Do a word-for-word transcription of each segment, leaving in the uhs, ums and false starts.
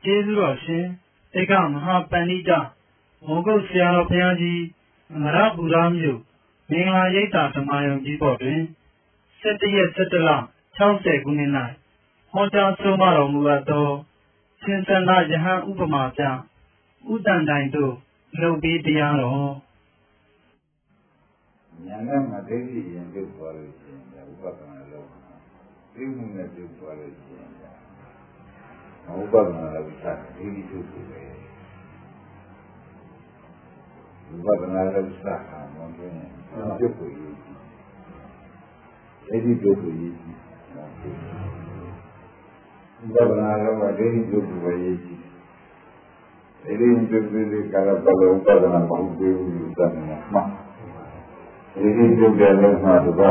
ကျေးဇူးတော်ရှင်ဧကမဟာပန္နိတမောဂုတ်ဆရာတော်ဘုရားကြီးအမရပူရမြို့မင်္ဂလာရိပ်သာဓမ္မယုံကြီးပေါ်တွင်ဆယ်တရက်ဆယ်တလ၆၀ခုနှစ်၌ဟောကြားဆုံးမတော်မူအပ်သောရှင်သန္တာယဟန်ဥပမာပြဥတ္တန်တိုင်တို့လုပ်ပြီးတရားတော်ဉာဏ်နဲ့မဒိဋ္ဌိရင်ပြုတ်သွားလို့ရှိရင်ဥပဒနာလုံးသိမှုနဲ့ပြုတ်သွားလို့ရှိရင်ဥပဒနာလုံးစဒိဋ္ဌိပြုတ်ပြီပဲဥပဒနာလုံးစဟာမွန်တွင်ပြုတ်ပြီဒိဋ္ဌိပြုတ်ပြီဥပဒနာလုံးကဒိဋ္ဌိပြုတ်ပြီပဲဒိဋ္ဌိပြုတ်ပြီကာလပလောဥပဒနာမဟုတ်ဘူးလို့သတ်မှာမှဒီဒီပြုတ်တယ်လို့မှတော့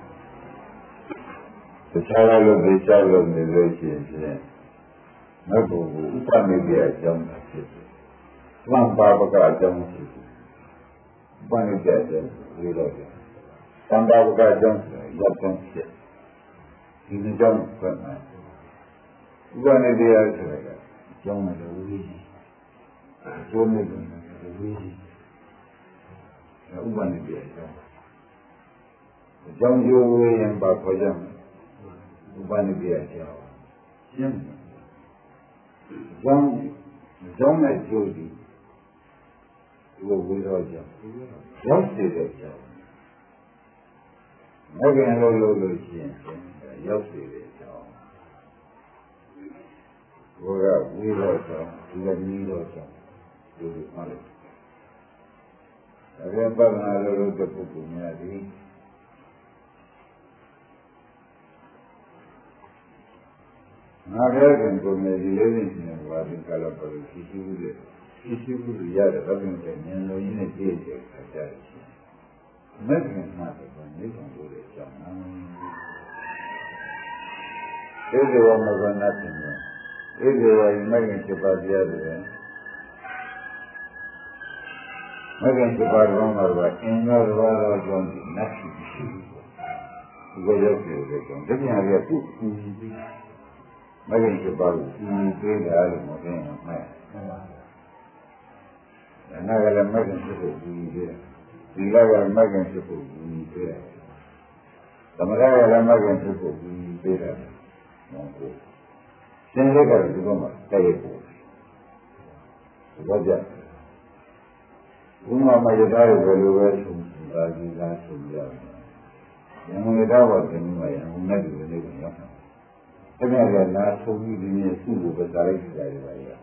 တခြားလို့ဒီချလို့နေလို့ရှိရင်နောက်ဘုဥပနိဒေအကြောင်းဖြစ်တယ်။သံပါပကအကြောင်းဖြစ်တယ်။ဥပနိဒေအကြောင်းဒီလိုတယ်။သံပါပကအကြောင်းရပ်တန်းဖြစ်ဒီလိုကြောင့်ပြတ်မှာဥပနိဒေအဆိုတဲ့အကြောင်းလည်းဝိသီအကျိုးနဲ့ဝိသီဥပနိဒေအကြောင်းအကြောင်းကျိုးဝေးရင်ပါခေါ်ကြမယ်ဥပနိဒေအကြောင်းရှင်းကြောင်းကြောင်းနဲ့ကျိုးဒီဒီလိုဝေးတော့ကြောင်းရောက်စေတဲ့ကြောင်းမကင်လို့လို့လို့ရှိရင်ရောက်စေတဲ့ကြောင်းဘုရားဝေးတော့ကြောင်းဒီလိုမျိုးတော့ကြောင်းဒီလိုမှလည်းအရင်ပဒနာလို့လို့တဲ့ပုဂ္ဂိုလ်များဒီငါလည်းကံကိုမြေဒီလေးနဲ့ရှင်ဘာဒီကလာပါလို့ရှိရှိဘူးလေရှိရှိဘူးရတယ်ဘာဖြစ်လဲဉာဏ်လုံးကြီးနဲ့ကြည့်တဲ့အခါကျရင်မက္ကင်မှာတော့နေဆောင်လို့ရကြောင်းနာဒီလိုမကနာတင်တယ်ဒီလိုရင်မက္ကင်ချက်ပါပြရတယ်မက္ကင်ချက်ပါတော့တော့အင်္ဂါတော်တော်ကြောင့်နတ်ရှိရှိဘူးဒီလိုရောက်တယ်ကြောင့်ဒီပြန်ရသူ့ကူပြီးမဂ္ဂင်ချက်ပါလို့ဒီသေးတယ်လို့မသိရင်မှတ်ဒါနကလည်းမဂ္ဂင်ချက်ဖို့ဒီသေးတယ်ဒီလကလည်းမဂ္ဂင်ချက်ဖို့ဒီသေးတယ်သမထကလည်းမဂ္ဂင်ချက်ဖို့ဒီသေးတယ်ဟုတ်ကဲ့သင်္ခေကလည်းဒီကောင်မှာတည့်ရဖို့ဘောကြဘုရားမရတာတွေဘယ်လိုပဲဆုံးဒါကြီးလားဆုံးကြတယ်ဉာဏ်ရတာပါတင်မှာရအောင်နဲ့ဒီလိုလေးရောက်တကယ်လည်းနာဆုံးပြီးဒီနေ့သူ့ကိုပဲစားလိုက်ကြတယ်ပါရ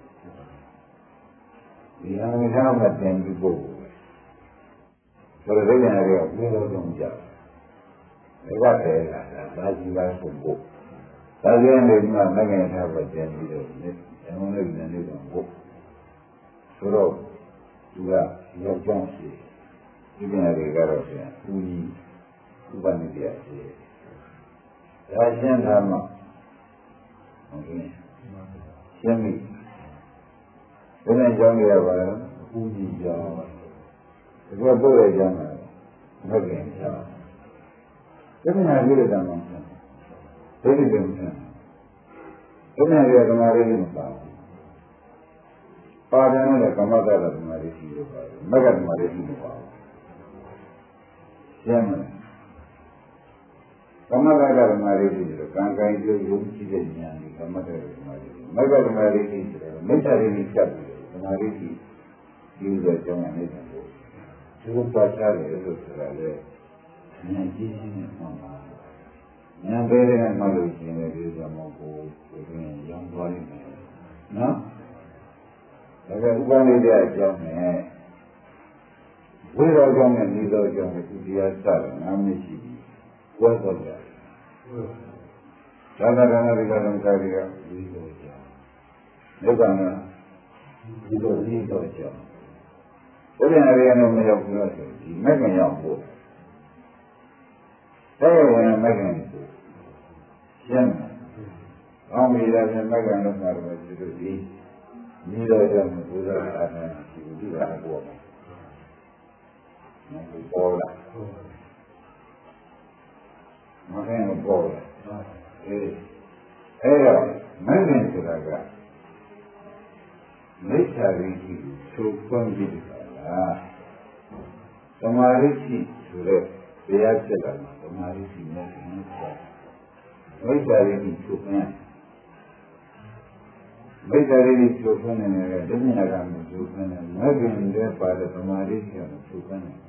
ဒီအမှန်တရားမှတင်ပြီးပို့ဆိုတော့ဒီနေရာကဘယ်လိုလုပ်ကြလဲဒါကတည်းကဒါကြီးလားဆုံးဖို့ဒါကြရင်ဒီမှာမငယ်ထားပဲတင်ပြီးတော့အမှန်လည်းနည်းနည်းတော့ပို့ဆိုတော့သူကရောက်ကြောင်းရှိဒီနေရာတွေကတော့ပြန်ဦးကြီးဥပနိဒေရှိဒါရှင်းတာမှဟုတ်ကဲ့ရှင်းပြီဒီနေ့ကြောင်းရပါလားဦးကြီးကြောင်းဒီကပို့ရကြောင်းလားမဟုတ်ကဲ့ကြောင်းဒီနေ့ပြည်ရတာမှဒီနေ့ပြန်ပြန်ဒီနေ့ရကမာရီမပါပါတယ်နဲ့ကမ္မတာကမာရီရှိလို့ပါတယ်မကမာရီရှိလို့ပါရှင်းမလားကမ္မတာကမာရီရှိလို့ကံကံကျိုးယုံကြည်တဲ့ဉာဏ်ဒီကမ္မတာကမာရီမကမာရီရှိတယ်မိစ္ဆာရိရှိချက်တယ်ကမာရီရှိဒီလိုကြောင်းနေတယ်လို့ဒီလိုပါချတယ်လို့ဆိုတာလေဉာဏ်ကြီးကြီးနဲ့မှန်ပါဉာဏ်သေးတဲ့မှလို့ရှိရင်ဒီကြောင့်မို့ကိုဒီရင်ရောင်းသွားနေတယ်နော်ဒါကဥပနိဒေအကြောင်းနဲ့ဝိရောကြောင့်နဲ့ဤသောကြောင့်ဒီတရားစတယ်ငါမရှိဘူးဝတ်တော်တယ်သာသနာ့ဒီကံကာရီကဝိရောကြောင့်ဒုက္ခနာဒီလိုဤသောကြောင့်ဘုရားရည်နဲ့မရောက်ဘူးလို့ဆိုဒီမဂ္ဂင်ရောက်ဖို့တဲ့ဝင်မဂ္ဂင်ရှင်းအောင်မိရတဲ့မဂ္ဂင်လို့မှာတော့ဒီလိုဒီမိတော်ကြောင့်ဘုရားအားနဲ့ဒီလိုဒီကပေါ်မှာမပေါ်လာမဂ္ဂင်ပေါ်လာအဲအဲ့တော့မဂ္ဂင်ဆိုတာကမိစ္ဆာရိရှိသို့ဖွင့်ပြီးတာလားသမာဓိရှိဆိုတဲ့တရားဖြစ်လာမှာသမာဓိရှိနေတယ်မိစ္ဆာရိရှိသို့ဖွင့်မိစ္ဆာရိရှိသို့ဖွင့်နေတယ်ဒိဋ္ဌိနာကမျိုးသို့ဖွင့်နေမဂ္ဂင်တဲ့ပါတဲ့သမာဓိရှိအောင်သို့ဖွင့်နေ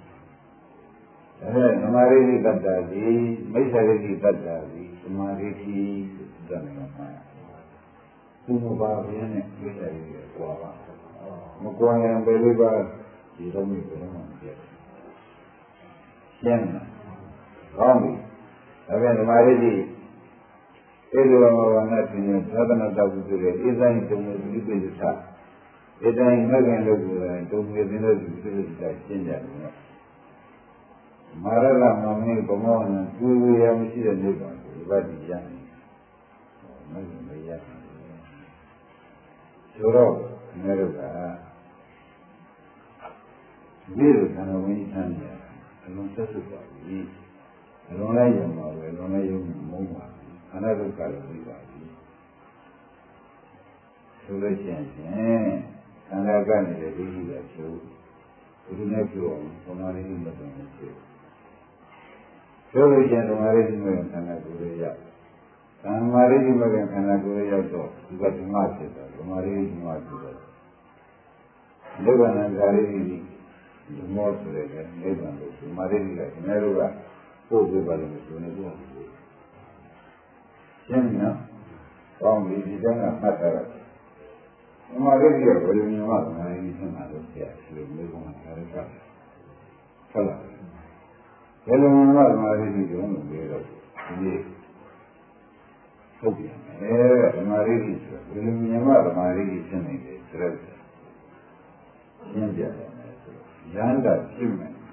အဲသမာဓိရှိတတ်တာဒီမိစ္ဆာရိရှိတတ်တာဒီသမာဓိရှိတတ်နေမှာဘုမဘာပြင်းနဲ့မိစ္ဆာရိရှိကွာပါမကွာရင်ဘယ်လိုပါဒီတော့မျိုးဘယ်မှမပြတ်ရှင်းလားကောင်းပြီဒါပြန်သမာဓိရှိဧကဝဝနာသင်္သာသနာတောက်ဆိုတဲ့ဧတိုင်းတုံဝေပိပိသဧတိုင်းမဂ္ဂင်လို့ဆိုတာတုံဝေသင်လို့ပိပိသရှင်းကြတယ်မာရလမမင်းဘမောနဲ့ကျူဝေရမရှိတဲ့နိဗ္ဗာန်ကိုဗတ်ကြည့်ရတယ်မဂ္ဂင်မရဘူးဆိုတော့ငါတို့ကဒီလိုသံဝိသံရအလုံးသက်သက်ပါပြီအလုံးလိုက်ရုံပါပဲအလုံးလိုက်ရုံမုန်းပါအနာဒုက္ခလည်းပြီးပါပြီဆိုလို့ရှိရင်ခန္ဓာကနေလည်းဒီလိုပဲကျိုးဒီနေ့ပြောအောင်ဘုရားလေးမတော်ဘူးဆိုလို့ရှိရင်ဓမ္မရေးဒီမဲ့ခန္ဓာကိုယ်ရဲ့ဓမ္မရေးဒီမဲ့ခန္ဓာကိုယ်ရဲ့ရောက်တော့ဒီကဓမ္မဖြစ်တာဓမ္မရေးဓမ္မဖြစ်တယ်နိဗ္ဗာန်ဓာရီဒီမောဆိုတဲ့နိဗ္ဗာန်ကိုဓမ္မရေးကခင်ဗျားတို့ကပို့ပေးပါလို့ဆိုနေတော့ရှင်းနော်။ကောင်းပြီဒီကံကမှတ်တာ။ဓမ္မရေးကဘယ်လိုမျိုးမှဓမ္မရေးဆင်းတာလို့ပြဆိုလို့မျိုးကထားရတာ။ဟုတ်လား။ဘယ်လိုမျိုးမှဓမ္မရေးကိုပြောလို့ပြောတော့ဒီနေ့ဟုတ်ပြီ။အဲဓမ္မရေးဆိုဘယ်လိုမျိုးမှဓမ္မရေးဆင်းနေတယ်ဆိုတော့ရှင်းပြတယ်။ရဟန္တာဖြစ်မယ်။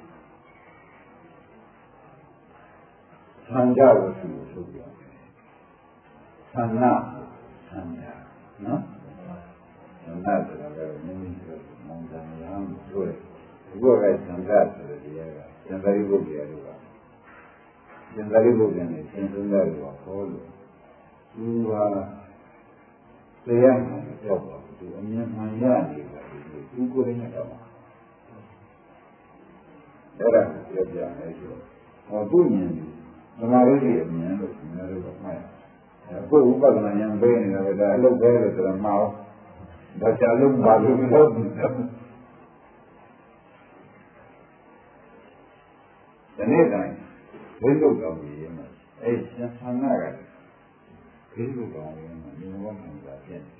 သံဃာဝတ္ထုကိုဆိုပြသံနာသံဃာနော်သံဃာဆိုတာကမြင်းမြင်းဆိုမုံတန်ရမ်းဆိုရဒီကောကသံဃာဆိုတဲ့တရားကသံဃာရိပုတ္တရာတို့ကသံဃာရိပုတ္တရာနဲ့သင်္သုံးသားတွေကဟောလို့သူဟာတရားမှန်တော့ပါသူအမြင်မှန်ရနေပါဘူးသူကိုယ်နဲ့တော့အဲ့ဒါပြောပြမယ်ဆိုဟောသူမြင်သမာဓိရဲ့အမြင်လို့ခင်ဗျားတို့ကမှတ်အခုဥပဒနာဉာဏ်ပေးနေတာပဲဒါအလုပ်ပဲလို့ဆိုတော့မအောင်ဒါချာလုံးပါလို့မဟုတ်ဘူးဒီနေ့တိုင်းဘိသုတ်တော်ကြီးရဲ့အဲ့ဆန္ဒကဘိသုတ်တော်ရဲ့ဒီဘဝမှာဖြစ်နေ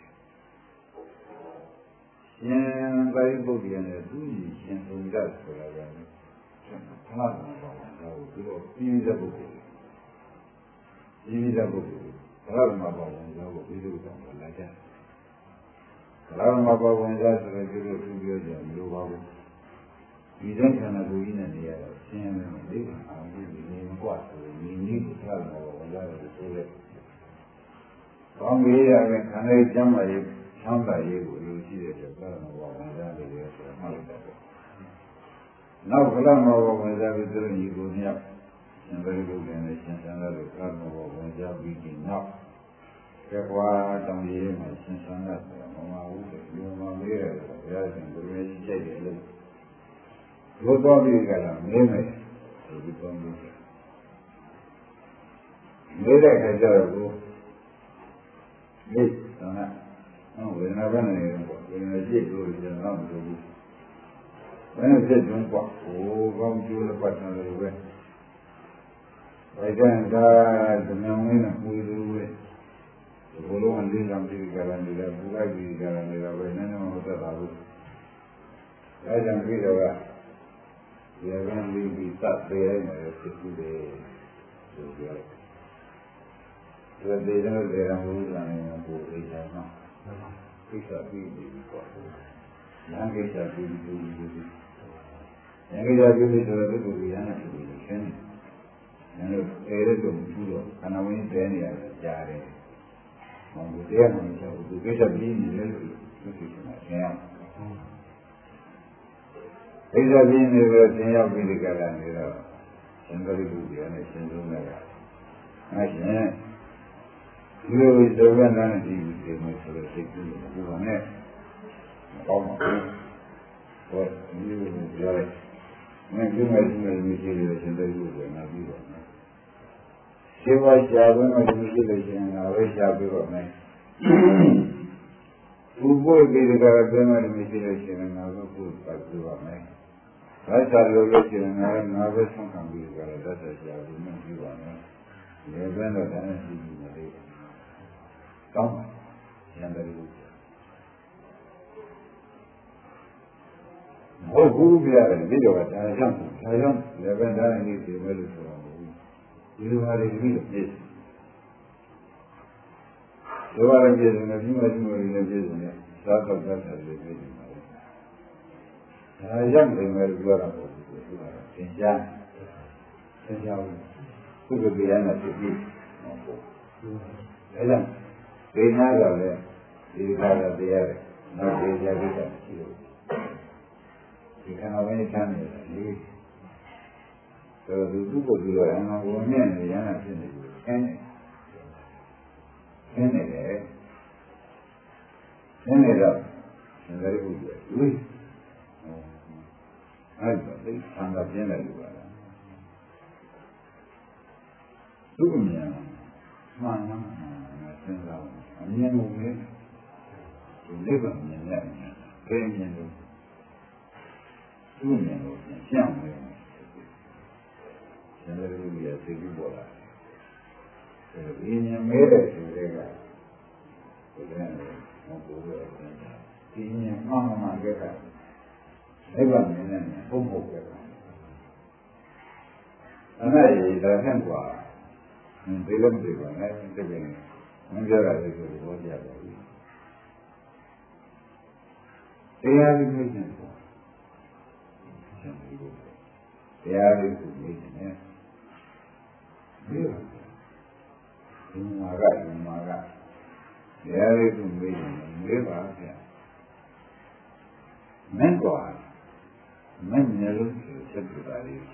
ရှင်ပါရိပုတ္တရာနဲ့သူကြီးရှင်ဘုရားဆိုတာကလည်းခဏခဏပေါ့ဒါကိုပြီးတော့ပြီးတဲ့ပုဂ္ဂိုလ်ပြီးတဲ့ပုဂ္ဂိုလ်ဘုရားမှာပေါ့ဝင်ကြောကိုပြီးလို့တော့လာကြတယ်ဘုရားမှာပေါ့ဝင်ကြဆိုတဲ့ဒီလိုသူပြောကြမလို့ပါဘူးဒီတဲ့ခန္ဓာကိုယ်ကြီးနဲ့နေရတော့ရှင်းနေတယ်ဒီအောင်ဒီနေမကွာဆိုဒီနည်းကိုဘုရားမှာပေါ့ဝင်ကြတယ်ဆိုတဲ့ကောင်းကြီးရမယ်ခန္ဓာကျမ်းမာရေးချမ်းသာရေးကိုလူရှိတဲ့ဘုရားမှာပေါ့ဝင်ကြတယ်ဆိုတော့မှတ်လိုက်တော့နောက်ဘုရားမှာပေါ့ဝင်ကြပြီးသူတို့ညီကိုမြောက်ရှင်ဘယ်လိုလုပ်နေရှင်ဆန္ဒလို့ကာမောဝင်ကြပြီးဒီနောက်ကေကွာတောင်ကြီးမှာရှင်ဆန္ဒဆိုတာမမဟုတ်ဘူးဒီမှာမေးရတယ်ဘုရားရှင်ဘယ်လိုရှိကြတယ်လို့ဘုရားပြီးကြတာမင်းမယ်ဒီကောင်းလို့မေးတဲ့အခါကျတော့ကိုမေးတော့နော်ဝေဒနာပဲနေတယ်ပေါ့ဝေဒနာရှိလို့ကျွန်တော်မလုပ်ဘူးဘယ်နဲ့ဖြစ်ကြုံပေါ့ဟိုကောင်းကျိုးလည်းပတ်တယ်လို့ပဲဒါကဒါဓမ္မမင်းနဲ့ပူလို့ပဲဘုလုံးအလေးကံပြီးကြတယ်လေပူလိုက်ပြီးကြတယ်လေပဲနည်းနည်းမသက်ပါဘူးအဲကြောင့်ပြီးတော့ကရေကံပြီးပြီးသတ်ပေးရမယ်ဖြစ်ပြီးတယ်ဆိုကြတယ်ဒီဒေသတွေရမှုကလည်းပူပြီးကြမှာကိစ္စပြီးပြီးပေါ့ရံကိစ္စပြီးပြီးပြီးရံကိစ္စပြီးပြီးဆိုတော့ဒီကိုရံနေပြီရှင်းတယ်အဲ့လိုအဲဒါကိုပြီးတော့ခန္ဓာဝင်တဲနေရတယ်ကြားတယ်။ဟောဒီတရားမှမဟုတ်ဘူးဒီကိစ္စပြီးနေတယ်လို့သူသိနေတာဆင်းရဲ။ကိစ္စပြီးနေတော့ဆင်းရဲပြီးဒီကရနေတော့သံဃာရိပုတ္တရာနဲ့ရှင်းဆုံးလိုက်။အဲ့ရှင်ဒီလိုဒုက္ခနာနဲ့ဒီလိုမျိုးဆိုတော့စိတ်ကူးလို့ဘုရားနဲ့ကောင်းပါဘူးဟောဒီလိုပြောရဲမင်းဒီမဲ့ဒီမဲ့မရှိလို့ရှင်တဲ့လူတွေငါပြီးတော့မယ်ရှင်းပါရှားလို့မရှိလို့ရှင်ငါပဲရှားပြီးတော့မယ်ဘူဘိုဒီကရတဲ့မဲ့မရှိလို့ရှင်ငါပဲဘူးပတ်ပြီးတော့မယ်ဒါရှားလို့လို့ရှင်ငါငါပဲဆုံးခံပြီးကြတယ်ဒါဆက်ရှားပြီးမှပြီးပါမယ်ဒီဘက်တော့တန်းရှိနေတယ်ကောင်းရန်တယ်ဟုတ်ဘူးပြရတယ်ဒီတော့ဒါကြောင့်ဒါကြောင့်လည်းပဲဒါနေဒီမဲ့လို့ဆိုတော့ဒီလိုဟာတွေပြီးတော့ပြည့်ဒီဘာလဲပြည့်နေပြီမရှိမလို့လည်းပြည့်နေသာတော့သာတယ်ပြည့်နေပါလေဒါကြောင့်လည်းပဲပြောတာပေါ့ဒီကသင်ကြားသင်ကြားဘူးသူကပြရမယ်ပြည့်ဟုတ်ပေါ့အဲ့ဒါဒေနာကလည်းဒီကားကတရားတယ်နောက်ဒေနာကိစ္စရှိလို့ဒီခန္ဓာဝိညာဉ်ချမ်းနေတယ်လေဆိုတော့ဒီပုဂ္ဂိုလ်ကြီးတော့အမှန်ကိုမြင်နေရတာဖြစ်နေတယ်ခင်းနေခင်းနေတယ်ခင်းနေတော့သင်္ကြန်ပုဂ္ဂိုလ်ကြီးအဲ့ဒါသိသံဃာပြင်းတယ်လို့ပါလားသူ့အမြင်မှန်မှန်စဉ်းစားအမြင်ကိုလေဒီလက်ပါမြင်ရတယ်ကဲမြင်လို့သူ့မြင်လို့ရှင်းတယ်ကျန်တဲ့လူတွေသိပြီးပေါ်လာတယ်ဒီမြင်မဲတဲ့သူတွေကဒီကနေ့မပေါ်ဘူးဒီမြင်မှန်မှန်ကြတာလက်ပါမြင်တယ်ဘုံဘုံကြတာအဲ့ဒါကြီးဒါဆန့်กว่าဒီလိုမျိုးပါနဲ့တကယ်မပြောရတယ်ဆိုတော့ကြားပါဘူးတရားကြီးမျိုးချင်းပေါ့တရားကြီးကိုမြင်နေတယ်ဒီမှာကဒီမှာကတရားကြီးကိုမြင်နေပါဗျာမင်းကွာမင်းလည်းလို့ချက်ပြတာလေး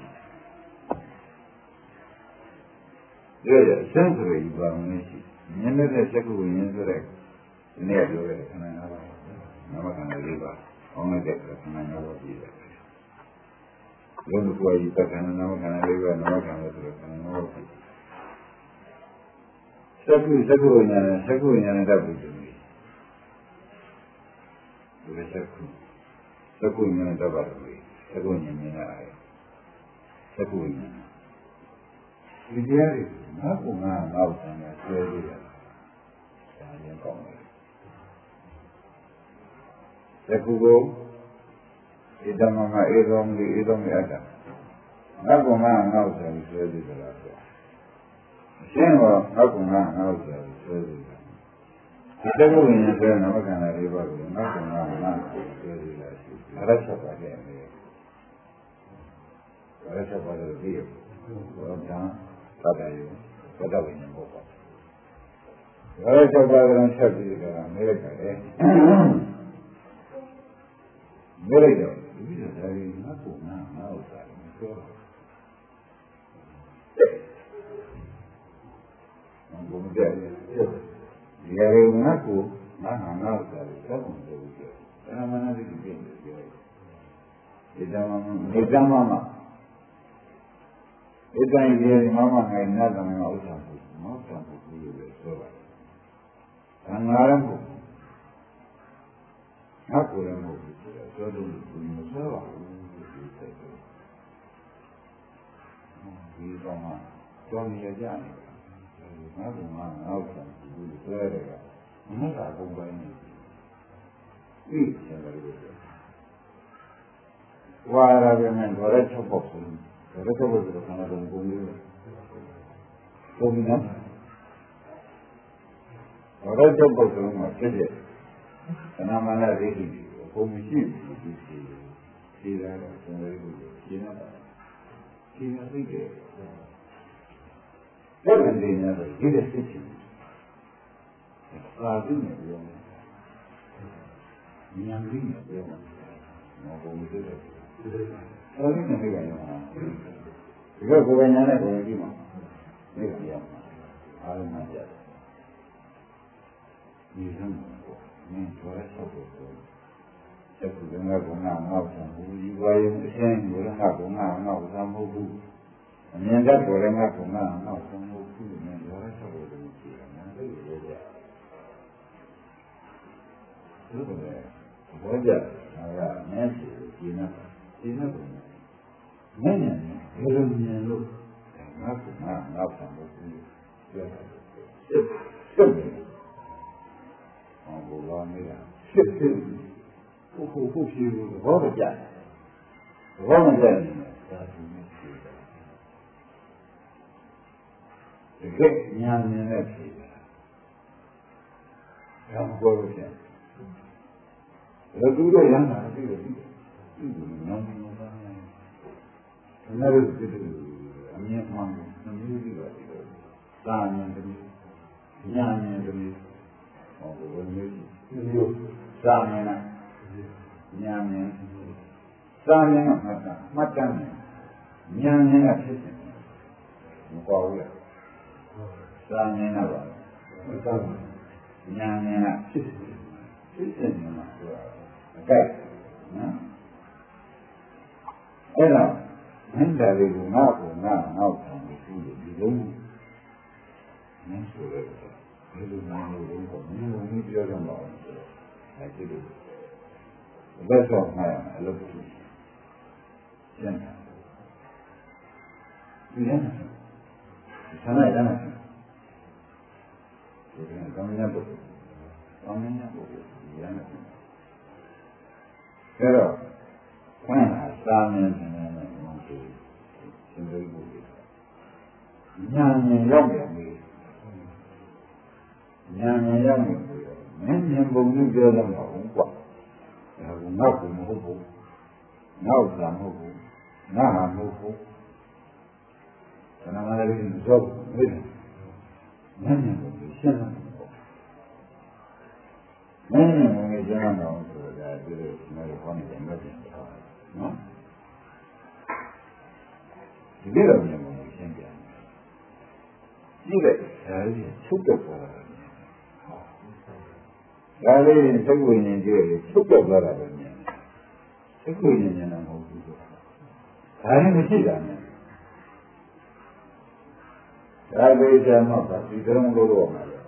ဒီရစံဆိုရပါမယ်ရှိမြင်တဲ့ချက်ကိုမြင်ဆိုတဲ့ဒီနေ့ပြောတဲ့ခဏနာပါနမခန္ဓာလေးပါအောင်းလိုက်တဲ့ခဏနာပါပြီးတယ်ဘုရားကိုယ်ကြီးတက္ကနာနမခန္ဓာလေးပါနမခန္ဓာဆိုတဲ့ခဏနာပါပြီးစက္ခုစက္ခုဉာဏ်စက္ခုဉာဏ်တတ်ပြီဒီလိုစက္ခုစက္ခုဉာဏ်တတ်ပါပြီစက္ခုဉာဏ်မြင်ရတယ်စက္ခုဉာဏ်ဒီတရားတွေငါ့ကိုငါငါ့ကိုဆံရဆွဲပြီးတာဒါရင်ကောင်းတယ်သက္ကုကိုဣဒမမဧရောမိဧရောမိအတ္တငါ့ကိုငါငါ့ကိုဆံဆွဲပြီးတာဆိုရှင်းတော့ငါ့ကိုငါငါ့ကိုဆံဆွဲပြီးတာဒီသက္ကုဝင်ဆွဲနမခန္ဓာလေးပါးကိုငါ့ကိုငါငါ့ကိုဆွဲပြီးတာရှိတယ်ရချက်ပါခဲ့တယ်ရချက်ပါလို့ပြီးတော့ဒါသာတယ်ဘဒဝိညာဉ်ပေါ့။ဒါကြောင့်ပါဒံချက်ပြီးကြတာမဲလိုက်တယ်။မဲလိုက်တော့ဒီလိုဒါကြီးငါ့ကိုငါငါ့ဥစ္စာမပြောတော့။ဘုံကြတယ်။ဒီရယ်ငါ့ကိုငါငါငါ့ဥစ္စာကိုသောက်ကုန်တယ်ပြော။ဒါမှမဟုတ်ဒီပြင်ပြော။ဒီတမမဒီတမမဒီတိုင်းကြီးမမငိုင်းနားတယ်ငါဥစ္စာကိုမောက်တာကိုပြောလို့ဆိုပါသံဃာရမှုငါကိုယ်လည်းမဟုတ်ဘူးဆိုတော့သောတုကိုမဆိုပါဘူးဒီစိတ်ကိုဒီကောင်ကကြောင်းရကြနေတယ်ငါကငါငါဥစ္စာကိုဆွဲတယ်ကမဟုတ်တာပုံပိုင်းနေပြီဆရာတို့ဝါရဗျမန်ဝရချက်ပေါ့ဆိုတော့ဒါတော့ဘယ်လိုခဏတော့ဘုံလေးဘုံနာဘာလို့တော့ပုဂ္ဂိုလ်မှာဖြစ်တဲ့သနာမနာဒိဋ္ဌိကိုဘုံမရှိဘူးဒီစီစီရတော့ဆံလေးကိုရှင်းတာရှင်းရသိတယ်ဘယ်လိုလဲညာတော့ဒီတဲ့စိတ်ချအာဒီနဲ့ပြောမယ်ဉာဏ်ကြီးနဲ့ပြောမယ်မောဘုံမရှိတယ်အာဒီနဲ့ပြောရမှာဒီကကိုယ်ဉာဏ်နဲ့ကိုယ်ကြည့်မှာဒီကပြောမှာအာရုံနဲ့ကြဒီလိုမျိုးမင်းတော်ရဆောက်ဖို့ဆိုဒီလိုမျိုးမင်းတော်ရဆောက်ဖို့ဆိုဒီလိုမျိုးအခုကငါကငါငေါ့ဆံဘူးဒီဝါယုံအရှင်းကိုငါကငါငေါ့ဆံမဟုတ်ဘူးအမြင်တတ်ပေါ်လည်းငါကငါငေါ့ဆံမဟုတ်ဘူးနဲ့ရောရဆောက်လို့ရှိတယ်နော်အဲ့လိုပဲဟုတ်တယ်ဘောကြငါကမျက်စိကိုကြည့်နေကြည့်နေပုံမင်းနဲ့ဘယ်လိုမြင်လို့ငါကငါငေါ့ဆံမဟုတ်ဘူးပြောတယ်စစ်စစ်ဟောဘောလာနေတာစစ်စစ်ကိုကိုကိုဖြေလို့ဘောမကြဘောမကြနေဒါသူမျိုးဖြေတာတကယ်ညာမြင်တဲ့ဖြေတာဒါမပေါ်လို့ပြန်ဘယ်သူတွေရမ်းတာသိတယ်သိတယ်ဒီနောင်နောင်သားနေတယ်နားလို့ဒီလိုအမြင်မှန်တယ်နှမျိုးကြည့်ပါဒီလိုသာမြင်တယ်ညာမြင်တယ်ဟောဘယ်လိုမျိုးမျိုးသာမြင်လားညာမြင်သာမြင်ကမှတ်တာမှတ်တမ်းတယ်ညာမြင်ကဖြစ်တယ်မပေါ်ဘူးလားသာမြင်တာပါသာညာမြင်ကဖြစ်တယ်ဖြစ်တယ်မှာဆိုတာအကြိုက်နော်အဲ့တော့မင်းသားလေးကငါ့ကိုငါ့ငေါ့ဆောင်ပြီးဒီလိုမင်းဆိုရဲဒီလိုနားလို့တော့မင်းဝင်ပြောကြမှာဆိုတော့အဲ့ဒီလိုလက်ဆောင်မှာအလုပ်လုပ်ကျန်တယ်ဒီနေ့ဆန္ဒရမ်းတယ်ဒီကံရပုဂ္ဂိုလ်ကံရပုဂ္ဂိုလ်ရမ်းတယ်အဲ့တော့ခွင့်လာစာမြင်နေတယ်ဘုံသူသင်္ကေတပုဂ္ဂိုလ်ညာဉာဏ်ရောက်တယ်ဉာဏ်ဉာဏ်ရောက်နေပြီမင်းဉာဏ်ပုံကြီးပြောတော့မှာဟုတ်ကွာဒါကငါ့ကိုမဟုတ်ဘူးငါ့ဥစ္စာမဟုတ်ဘူးငါဟာမဟုတ်ဘူးခဏမှလည်းဒီတော့မင်းဉာဏ်ဉာဏ်ပုံကြီးရှင်းတယ်ပေါ့မင်းဉာဏ်ပုံကြီးရှင်းတော့ဆိုတာဒီလိုမျိုးဟောနေတယ်မဟုတ်ဘူးနော်ဒီလိုဉာဏ်ပုံကြီးရှင်းပြန်ကြည့်လိုက်ဒါလေးချုပ်တော့သွားတာဒါလေးသုတ်ဝိညာဉ်ကြည့်လို့ချုပ်တော့သွားတာပဲမြင်သုတ်ဝိညာဉ်ဉာဏ်မဟုတ်ဘူးဒါလည်းမရှိတာနဲ့ဒါလေးကျမှပါဒီကရုံးလို့တော့မှာလေ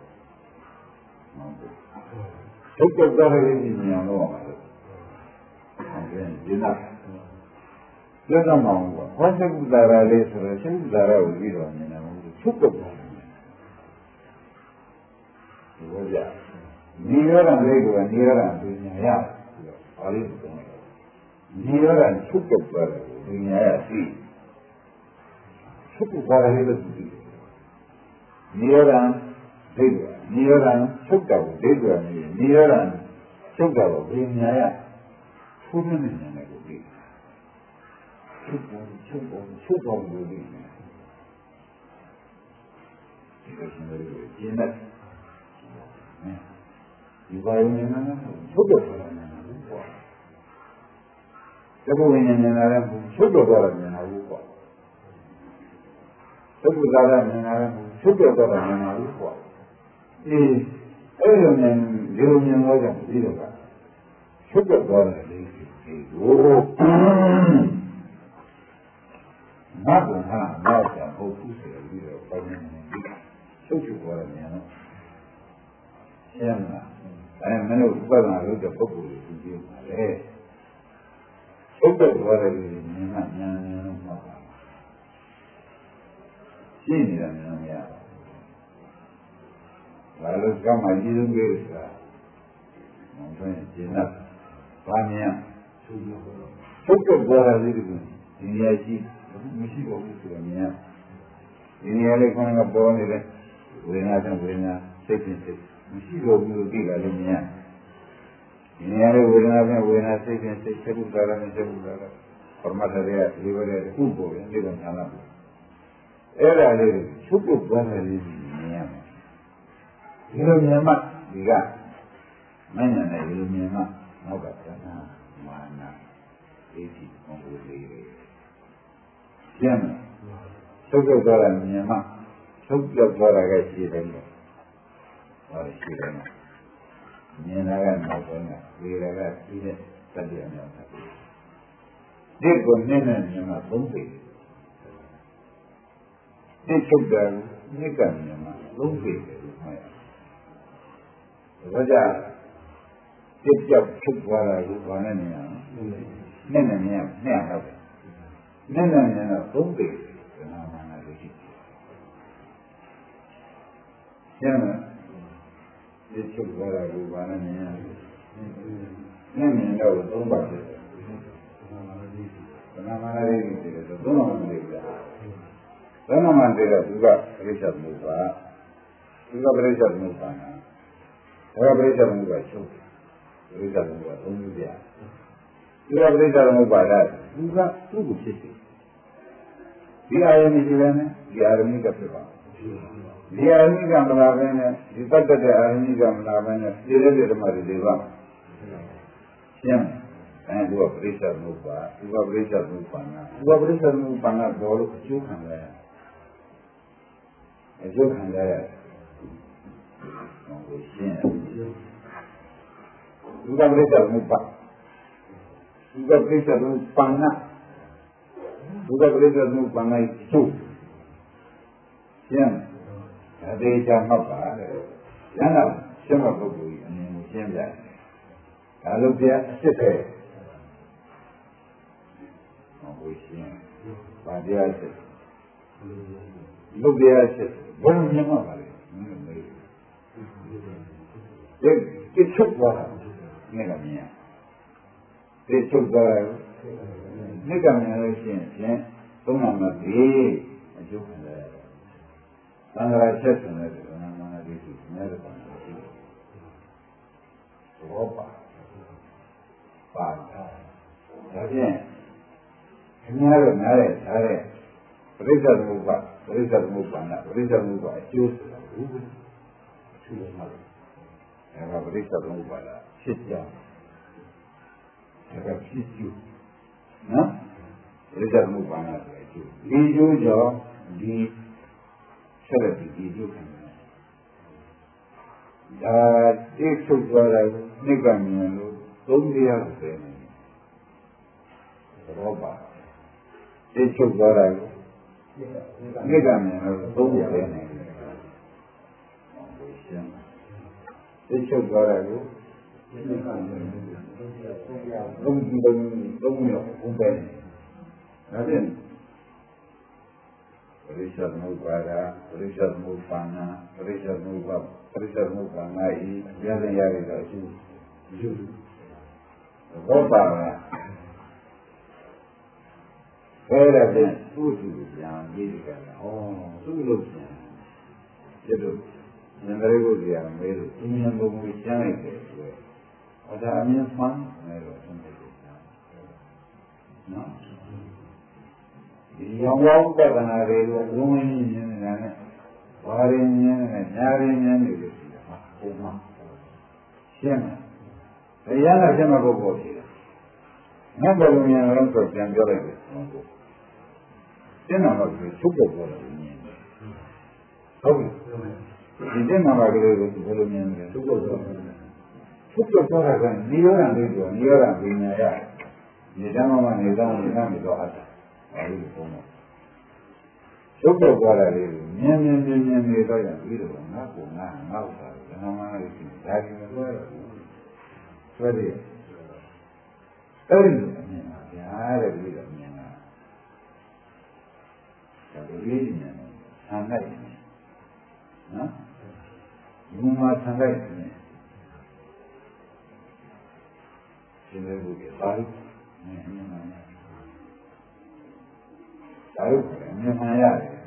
ချုပ်တော့သွားတဲ့ဉာဏ်လို့မှာလေဟုတ်ကဲ့ဒီနာပြောတော့မှာပေါ့ဘာသကုသာရလေးဆိုတော့သကုသာရကိုပြီးတော့မြင်တယ်မဟုတ်ဘူးချုပ်တော့သွားတယ်ဒီလိုကြနိရောဓလေးကိုနိရောဓပညာရပါလိမ့်မယ်နိရောဓချုပ်တော့သွားတယ်ပညာရသိချုပ်တော့သွားတယ်လို့သိနိရောဓဒိဋ္ဌိနိရောဓချုပ်တော့ဒိဋ္ဌိနေနိရောဓချုပ်တော့ပညာရဘုရားနဲ့ဉာဏ်ကိုသိချုပ်တော့ချုပ်တော့ချုပ်တော့လို့သိတယ်ဒီလိုရှင်တွေကျင့်တဲ့ဒီဘာယုံနေနာချုပ်တော့သွားတယ်နော်ပေါ့တကုဝိညာဉ်နဲ့လည်းချုပ်တော့သွားတယ်မြင်လာဘူးပေါ့တကုသာရမြင်လာတယ်ချုပ်တော့သွားတယ်မြင်လာဘူးပေါ့အေးအဲ့လိုမြင်ဒီလိုမြင်တော့ကြောင့်ဒီလိုကချုပ်တော့သွားတယ်လေဒီဟိုငါကငါငါ့ကြောင့်ဟုတ်ဘူးဆိုပြီးတော့ပိုင်းနေတယ်ချုပ်ချုပ်သွားတယ်မြင်တော့ရှင်းလားအဲမင်းတို့ဥပဒနာလို့တဲ့ပုဂ္ဂိုလ်ကိုကြည့်ပါလေသုတ်တော့သွားတယ်မြင်မှဉာဏ်ဉာဏ်လို့မှတ်ပါရှင်းနေတာဉာဏ်မရဘူးဘာလို့ကောင်းမှကြီးဆုံးလေးဆိုတာမောင်တို့ရှင်းတာဘာမြင်သုတ်တော့သွားတယ်ဒီလိုဒီနေရာရှိမရှိတော့ဘူးဆိုတာမြင်ဒီနေရာလေးခေါင်းကပေါ်နေတယ်ဝေဒနာနဲ့ဝေဒနာစိတ်ဖြင့်စိတ်မရှိတော့ဘူးလို့သိတာလည်းမြင်ဒီနေရာလေးဝေဒနာနဲ့ဝေဒနာစိတ်ဖြင့်စိတ်သက်သာတာနဲ့သက်သာတာပရမတ္ထရဲ့ဒီဝရတဲ့ခုပေါ်ရင်ဒီကညာလာအဲ့ဒါလေးချုပ်ပုတ်သွားတယ်လေးမြင်ရမယ်ဒီလိုမြင်မှဒီကမဉ္ဇဏ်နဲ့ဒီလိုမြင်မှနောက်ကသနာမာနဒိဋ္ဌိဘုံကိုလေးတွေကျန်ချုပ်ပုတ်သွားတယ်မြင်မှချုပ်ပြောက်သွားတာကရှိတယ်လို့ဟောရှိတယ်မြင်လာကနောက်ပိုင်းကဝေရကပြီးတဲ့တတိယမြောက်ဒီကိုနည်းနည်းမြန်မာသုံးပေဒီချုပ်တယ်နိကမြန်မာသုံးပေလို့မှတ်ရဒါကြောင့်ပြစ်ပြောက်ချုပ်သွားတာကိုဘာနဲ့နေရလဲနည်းနည်းများနဲ့တော့နည်းနည်းများတော့သုံးပေကနာမနာလေးရှိကျန်ဒီချုပ်သွားတာကိုဘာနဲ့နေရလဲနည်းနည်းတော့သုံးပါပဲကနာမနာလေးရှိတယ်ဆိုသုံးပါမယ်ကြာဘယ်မှာမှတည်းကသူကပြိဿမှုပါသူကပြိဿမှုပါနာဒါကပြိဿမှုကချုပ်ပြိဿမှုကသုံးမျိုးကြာသူကပြိဿမှုပါလားသူကသူ့ကိုဖြစ်တယ်ဒီအာယုန်ကြီးလည်းနဲ့ဒီအာယုန်ကြီးကဖြစ်ပါဒီအာယုန်ကြီးကမလာဘဲနဲ့ဒီတတ်တဲ့အာယုန်ကြီးကမလာဘဲနဲ့ဒီလိုဒီဓမ္မတွေပါရှင်းအဲသူကပြိဿမှုပါသူကပြိဿမှုပါနာသူကပြိဿမှုပါနာတော့လို့အကျိုးခံရအကျိုးခံရရဟိုရှင်းသူကပြိဿမှုပါသူကပြိဿမှုပါနာသူကပြိဿမှုပါနာကျိုးရှင်းအသေးချာမှတ်ပါလေရဟန်းရှင်းမပုဂ္ဂိုလ်ကြီးအမြင်ကိုရှင်းပြတယ်ဒါလို့ပြအစ်စ်ပဲဟိုရှင်းပါတရားစစ်လုတ်တရားစစ်ဘယ်လိုမှမပါလေဒီဒီချုပ်သွားတာနေကမြင်ဒီချုပ်သွားတယ်နေကမြင်လို့ရှိရင်ဖြင့်သုံးနာမပြီးအကျိုးခံရတယ်သံဃာချက်ဆံတဲ့ကနာမနာလေးရှိနေတယ်ပေါ့ဘောပါပါတာဒါဖြင့်အများတော့နားတဲ့ထားတဲ့ပရိစ္ဆေသမုပ္ပါပရိစ္ဆေသမုပ္ပါနာပရိစ္ဆေသမုပ္ပါအကျိုးဆိုတာဘူးအထူးလို့မှတ်တယ်အဲဒါပရိစ္ဆေသမုပ္ပါလားဖြစ်ကြဒါကဖြစ်ကျိုးနော်ပရိစ္ဆေသမုပ္ပါနာဆိုအကျိုးဒီကျိုးကြောင့်ဒီဆက်လက်ဒီကျိုးခံတယ်ဒါတိထုတ်သွားတယ်နိဗ္ဗာန်မြင်လို့သုံးတရားကိုပဲဘောပါတိထုတ်သွားတယ်နိဗ္ဗာန်မြင်လို့သုံးတရားနဲ့တိထုတ်သွားတယ်ကိုနိဗ္ဗာန်မြင်လို့သုံးတရားသုံးမျိုးဘုံပဲဒါဖြင့်ပရိစ္ဆေသမုပ္ပါဒပရိစ္ဆေသမုပ္ပါဏပရိစ္ဆေသမုပ္ပါပရိစ္ဆေသမုပ္ပါဏဤရရရရတော့ရှိယူဘောပါလားအဲ့ဒါဖြင့်သူ့သူပြန်ရေးကြတာဩသူ့လို့ပြန်ဒီလိုဉာဏ်လေးကိုကြာမဲလို့ဉာဏ်ဘုံကိုကျမ်းလိုက်တယ်ဆိုတော့အဒါအမြင်မှန်တယ်လို့ဆုံးဖြတ်တယ်နော်ဒီရောင်းဝပြဿနာတွေကိုအလုံးဝင်းမြင်နေတာနဲ့ဘာရင်းမြင်နေညာရင်းမြင်နေလို့ရှိတာဟာဘုံမှာရှင်းတယ်တရားကရှင်းမှာပုဂ္ဂိုလ်ရှိတယ်ငါဘယ်လိုမြင်လဲဆိုပြန်ပြောလိုက်တယ်ရှင်းတာတော့ချုပ်ပေါ်ပေါ်တယ်မြင်တယ်ဟုတ်ပြီဒီတင်မှာကလေးကိုဘယ်လိုမြင်လဲချုပ်ပေါ်ပေါ်တယ်ချုပ်ပေါ်ပေါ်တာကနိရောဓလေးဆိုနိရောဓပညာရဒီဓမ္မမှာနေတော့နေနေတော့အပ်တယ်အဲဒီပုံမှာချုပ်ပေါ်သွားတာလေးမြင်မြင်မြင်မြင်နေတော့ရပြီးတော့ငါ့ကိုငါငါ့ဥစ္စာကိုဓမ္မမှာလေးရှိဒါကြီးမပြောရဘူးဆွဲတယ်အဲ့ဒီအမြင်ပါဗျာတဲ့ပြီးတော့မြင်တာဒါကိုလေးမြင်တယ်ဆံလိုက်တယ်နော်ဘုံမှာဆံလိုက်တယ်ရှင်းနေဘူးပါလိမ့်မြင်ပါမယ်ဒါလို့မြင်မှန်ရတယ်။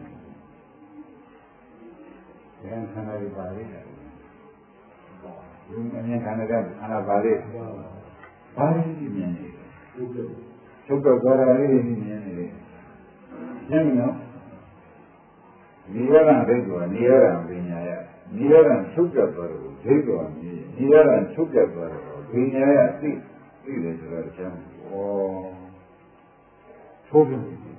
ဉာဏ်ခန္ဓာတွေပါလိမ့်တယ်။ဒီအမြင်ခန္ဓာကခန္ဓာပါလိမ့်။ဘာလို့ဒီမြင်နေလဲ။ချုပ်တော့သွားတာလေးတွေမြင်နေတယ်။ရှင်းပြီနော်။နိရောဓဒိဋ္ဌိကနိရောဓပညာရ။နိရောဓချုပ်ပြတ်သွားတယ်ဒိဋ္ဌိကမြင်။နိရောဓချုပ်ပြတ်သွားတယ်ပညာရသိသိတယ်ဆိုတော့ရှင်းပြီ။ဩထိုးပြီ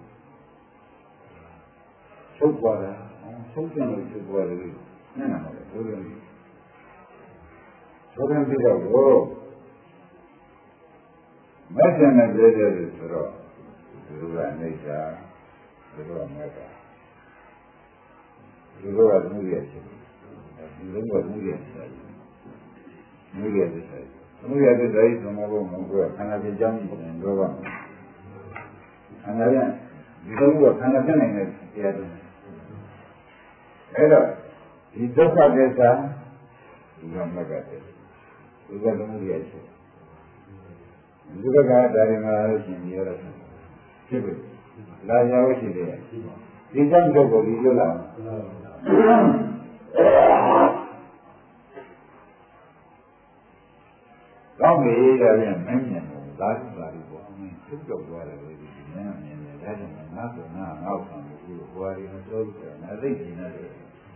ချုပ်သွားတာချုပ်ပြန်လို့ချုပ်သွားတယ်နည်းနည်းပါပဲဘုရားကြီး သောကံပြတော့ကျန်တဲ့ပြည့်တဲ့ဆိုတော့သူကအိဋ္ဌာသူကမက်ကသူကမှုရရှိတယ်သူကမှုရရှိတယ်မှုရရှိတယ်မှုရတဲ့တိုင်းဆိုတော့ဘုံကခန္ဓာပြကြောင်းပုံတော့ပါခန္ဓာပြန်ဒီလိုကခန္ဓာပြန်နေတဲ့တရားတွေအဲ့တော့ဒီဒုက္ခသစ္စာဒီကမက်ကတဲ့ဒီကမှုရရှိတယ်ဒီကကဒါရီမှာရှင်ရတော့ဖြစ်ပြီလာရောက်ရှိတယ်ဒီကြောင့်တော့ဒီလိုလားကောင်းပြီဒါပြန်မင်းမြင်လို့လာပြီလာပြီပေါ့အင်းသူ့တော့သွားတယ်လို့ဒီနည်းမြင်တယ်ဒါကြောင့်ငါ့ကိုငါငေါ့ခံလို့ဘွာရီမတော်ဘူးဆိုတာအသိဉာဏ်နဲ့ဒီ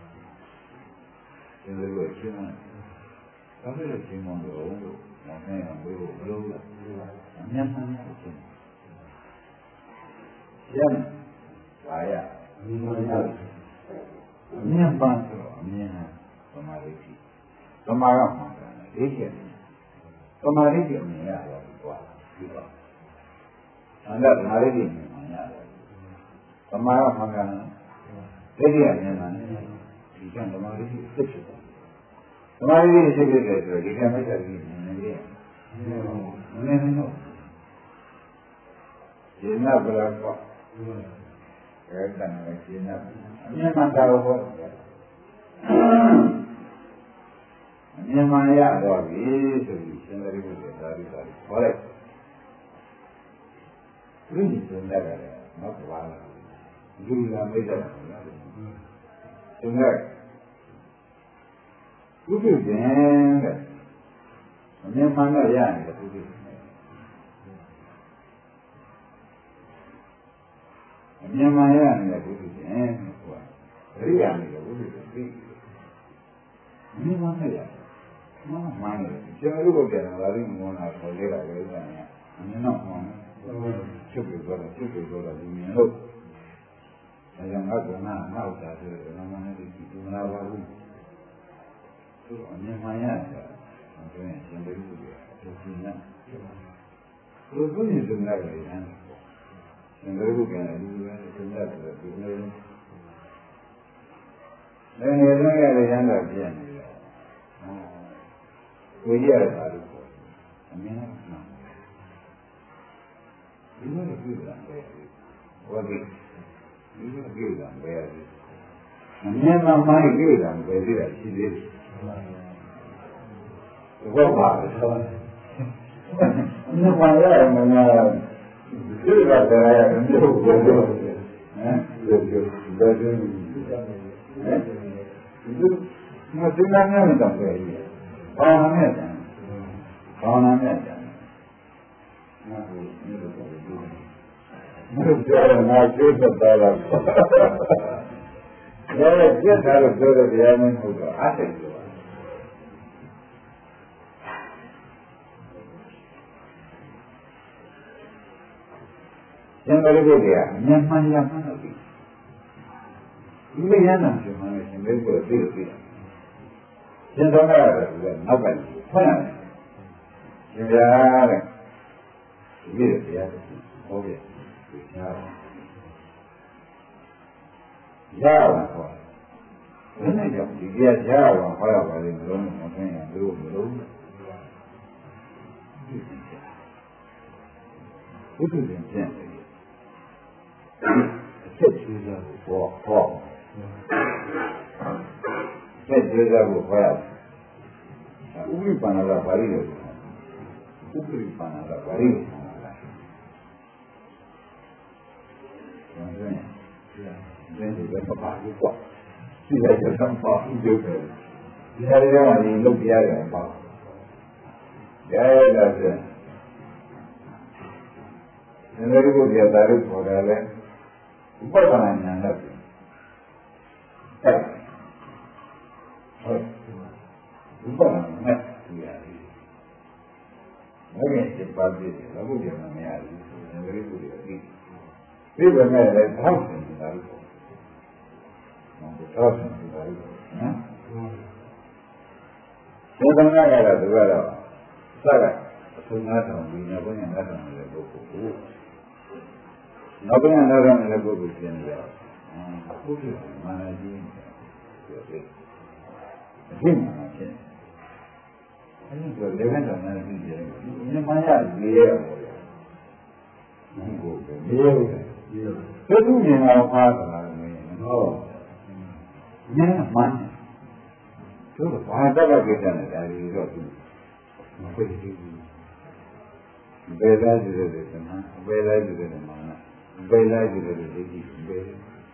လိုလိုရှင်းတယ်ဘာဖြစ်လို့ရှင်းမလို့လို့မောင်နဲ့ဘယ်လိုဘလို့အမြတ်မှန်တယ်ရှင်းရမ်းပါရအမြတ်ပန်းဆိုအမြင်သမာဓိရှိသမာဓိမှန်တယ်ဒီချက်သမာဓိကိုမြင်ရတယ်ကွာဒီပါအန္တသမာဓိကိုမြင်ရတယ်သမာဓိမှန်တယ်ဒိဋ္ဌိအမြင်မှန်တယ်ဒီကံသမာဓိကိုသိဖြစ်တယ်သမာဓိကိုသိဖြစ်တယ်ဆိုတော့ဒီကံမိစ္ဆာကြီးမြင်နေတယ်မြင်နေတော့ဒီနာဘလာကောအဲ့ဒါနဲ့ဒီနာအမြင်မှန်တာလို့ဟောမြင်မှန်ရတော့ပြီဆိုပြီးရှင်သာရိပုတ္တရာသာရိပုတ္တရာခေါ်လိုက်ဘုရားရှင်လည်းမဟုတ်ပါဘူးလူလာမိတ်တယ်ရှင်ကဘုရားရှင်တဲ့အမြင်မှန်တော့ရတယ်ဘုရားအမြင်မှန်ရတယ်ဘုရားရှင်ဟိုအရိယာနေဘုရားရှင်သိအမြင်မှန်ရတယ်မှန်မှန်တယ်ကျွန်တော်တို့ပြန်လာပြီးမောနာခေါ်ရတာပဲကြာနေအမြင်တော့မှန်ချုပ်ပြီးတော့ချုပ်ပြီးတော့ဒီမြင်လို့အဲကြောင့်ငါကနာနောက်တာဆိုတော့မမနဲ့ဒီဒီမလာပါဘူးသူအမြင်မှန်ရတယ်အဲဒါရှင်ဘယ်လိုလဲသူကနာသူကညစနေတယ်ဟမ်ရှင်ဘယ်လိုပြန်လဲဒီလိုပဲသူကဆိုတော့ဒီလိုလည်းလည်းလည်းရရမ်းတော့ပြန်နေတယ်ကိုရတာလို့အမြင်နဲ့မှန်ဒီလိုကြည့်တာပဲဟောဒီဒီလိုကြည့်တာပဲအမြင်မှမှန်ကြည့်တာပဲဒီကရှိသေးတယ်ဘောပါတော့အမြင်မှန်ရတယ်မများဒီကတည်းကမျိုးကိုပြောဟမ်ဒီလိုဘယ်လိုဟမ်ဒီမသိနာနဲ့တော့ပဲဘာမှမနဲ့ဘာမှမနဲ့ငါ့ကိုဒီလိုပြောတယ်ဘုရားငါကျိုးသက်တာလားလည်းပြတ်တာလို့ပြောတဲ့တရားမဟုတ်တော့အားစိတ်ပြောတာကျန်တဲ့ဘုရားအမြတ်မှန်ရမှန်တော့ပြီဒီလိုရမ်းတယ်မှန်တယ်ရှင်ဘယ်လိုသိလို့သိတာကျန်တော့ရတယ်ကနောက်ကဖတ်ရတယ်ရှင်ဗျာတဲ့ဒီလိုတရားဟောပြရအောင်ရအောင်ဟောဘယ်နဲ့ကြောင့်ဒီတရားရအောင်ဟောရပါလိမ့်မလို့မသိရင်တို့မလို့ဘုရားပြန်ပြန်အချက်ကြီးစားကိုဟောအချက်ကြီးစားကိုဟောရဥပ္ပန္နကဘာလို့လဲဥပ္ပန္နကဘာလို့လဲဒီလိုပဲပါဘူးကွာဒီလိုတော့ပါဘူးကြိုးတယ်ဒီဟာတွေကဒီလုပ်ပြရတယ်ပါရဲလာတယ်ဒီလိုကိုပြတာလို့ခေါ်တယ်လေဥပဒနာဉာဏ်နဲ့အဲ့ဟုတ်ဥပဒနာနဲ့ဒီရတယ်ဘယ်နဲ့စပါပြီလဲဘုရားမရဘူးဒီလိုကိုဒီဒီဘယ်နဲ့လဲထောက်နေတာလို့ထောက်နေတာလို့နော်ဒီကံရတာသူကတော့စကဆုံးနာတော်ဒီနောက်ပိုင်းနာတော်တဲ့ပုဂ္ဂိုလ်ကိုနောက်ပိုင်းနာတော်တဲ့ပုဂ္ဂိုလ်ပြင်ကြအာပုဂ္ဂိုလ်မာနကြီးပြောတယ်အဖြစ်မှာဖြစ်အဲဒီတော့လေဝင်တော်နာကြည့်တယ်မြင်မှရလေရပါဘူးဘုကိုပဲလေရဘယ်သူမြင်အောင်အားသလားမင်းဟောမြင်မှန်တို့ဘာတော့ကြည့်တယ်ဒါရီတော့သူမဖြစ်ဘူးဘယ်လားကြည့်တယ်ကမှဘယ်လားကြည့်တယ်မှာဘယ်လားကြည့်တယ်ဒီကြည့်ဘယ်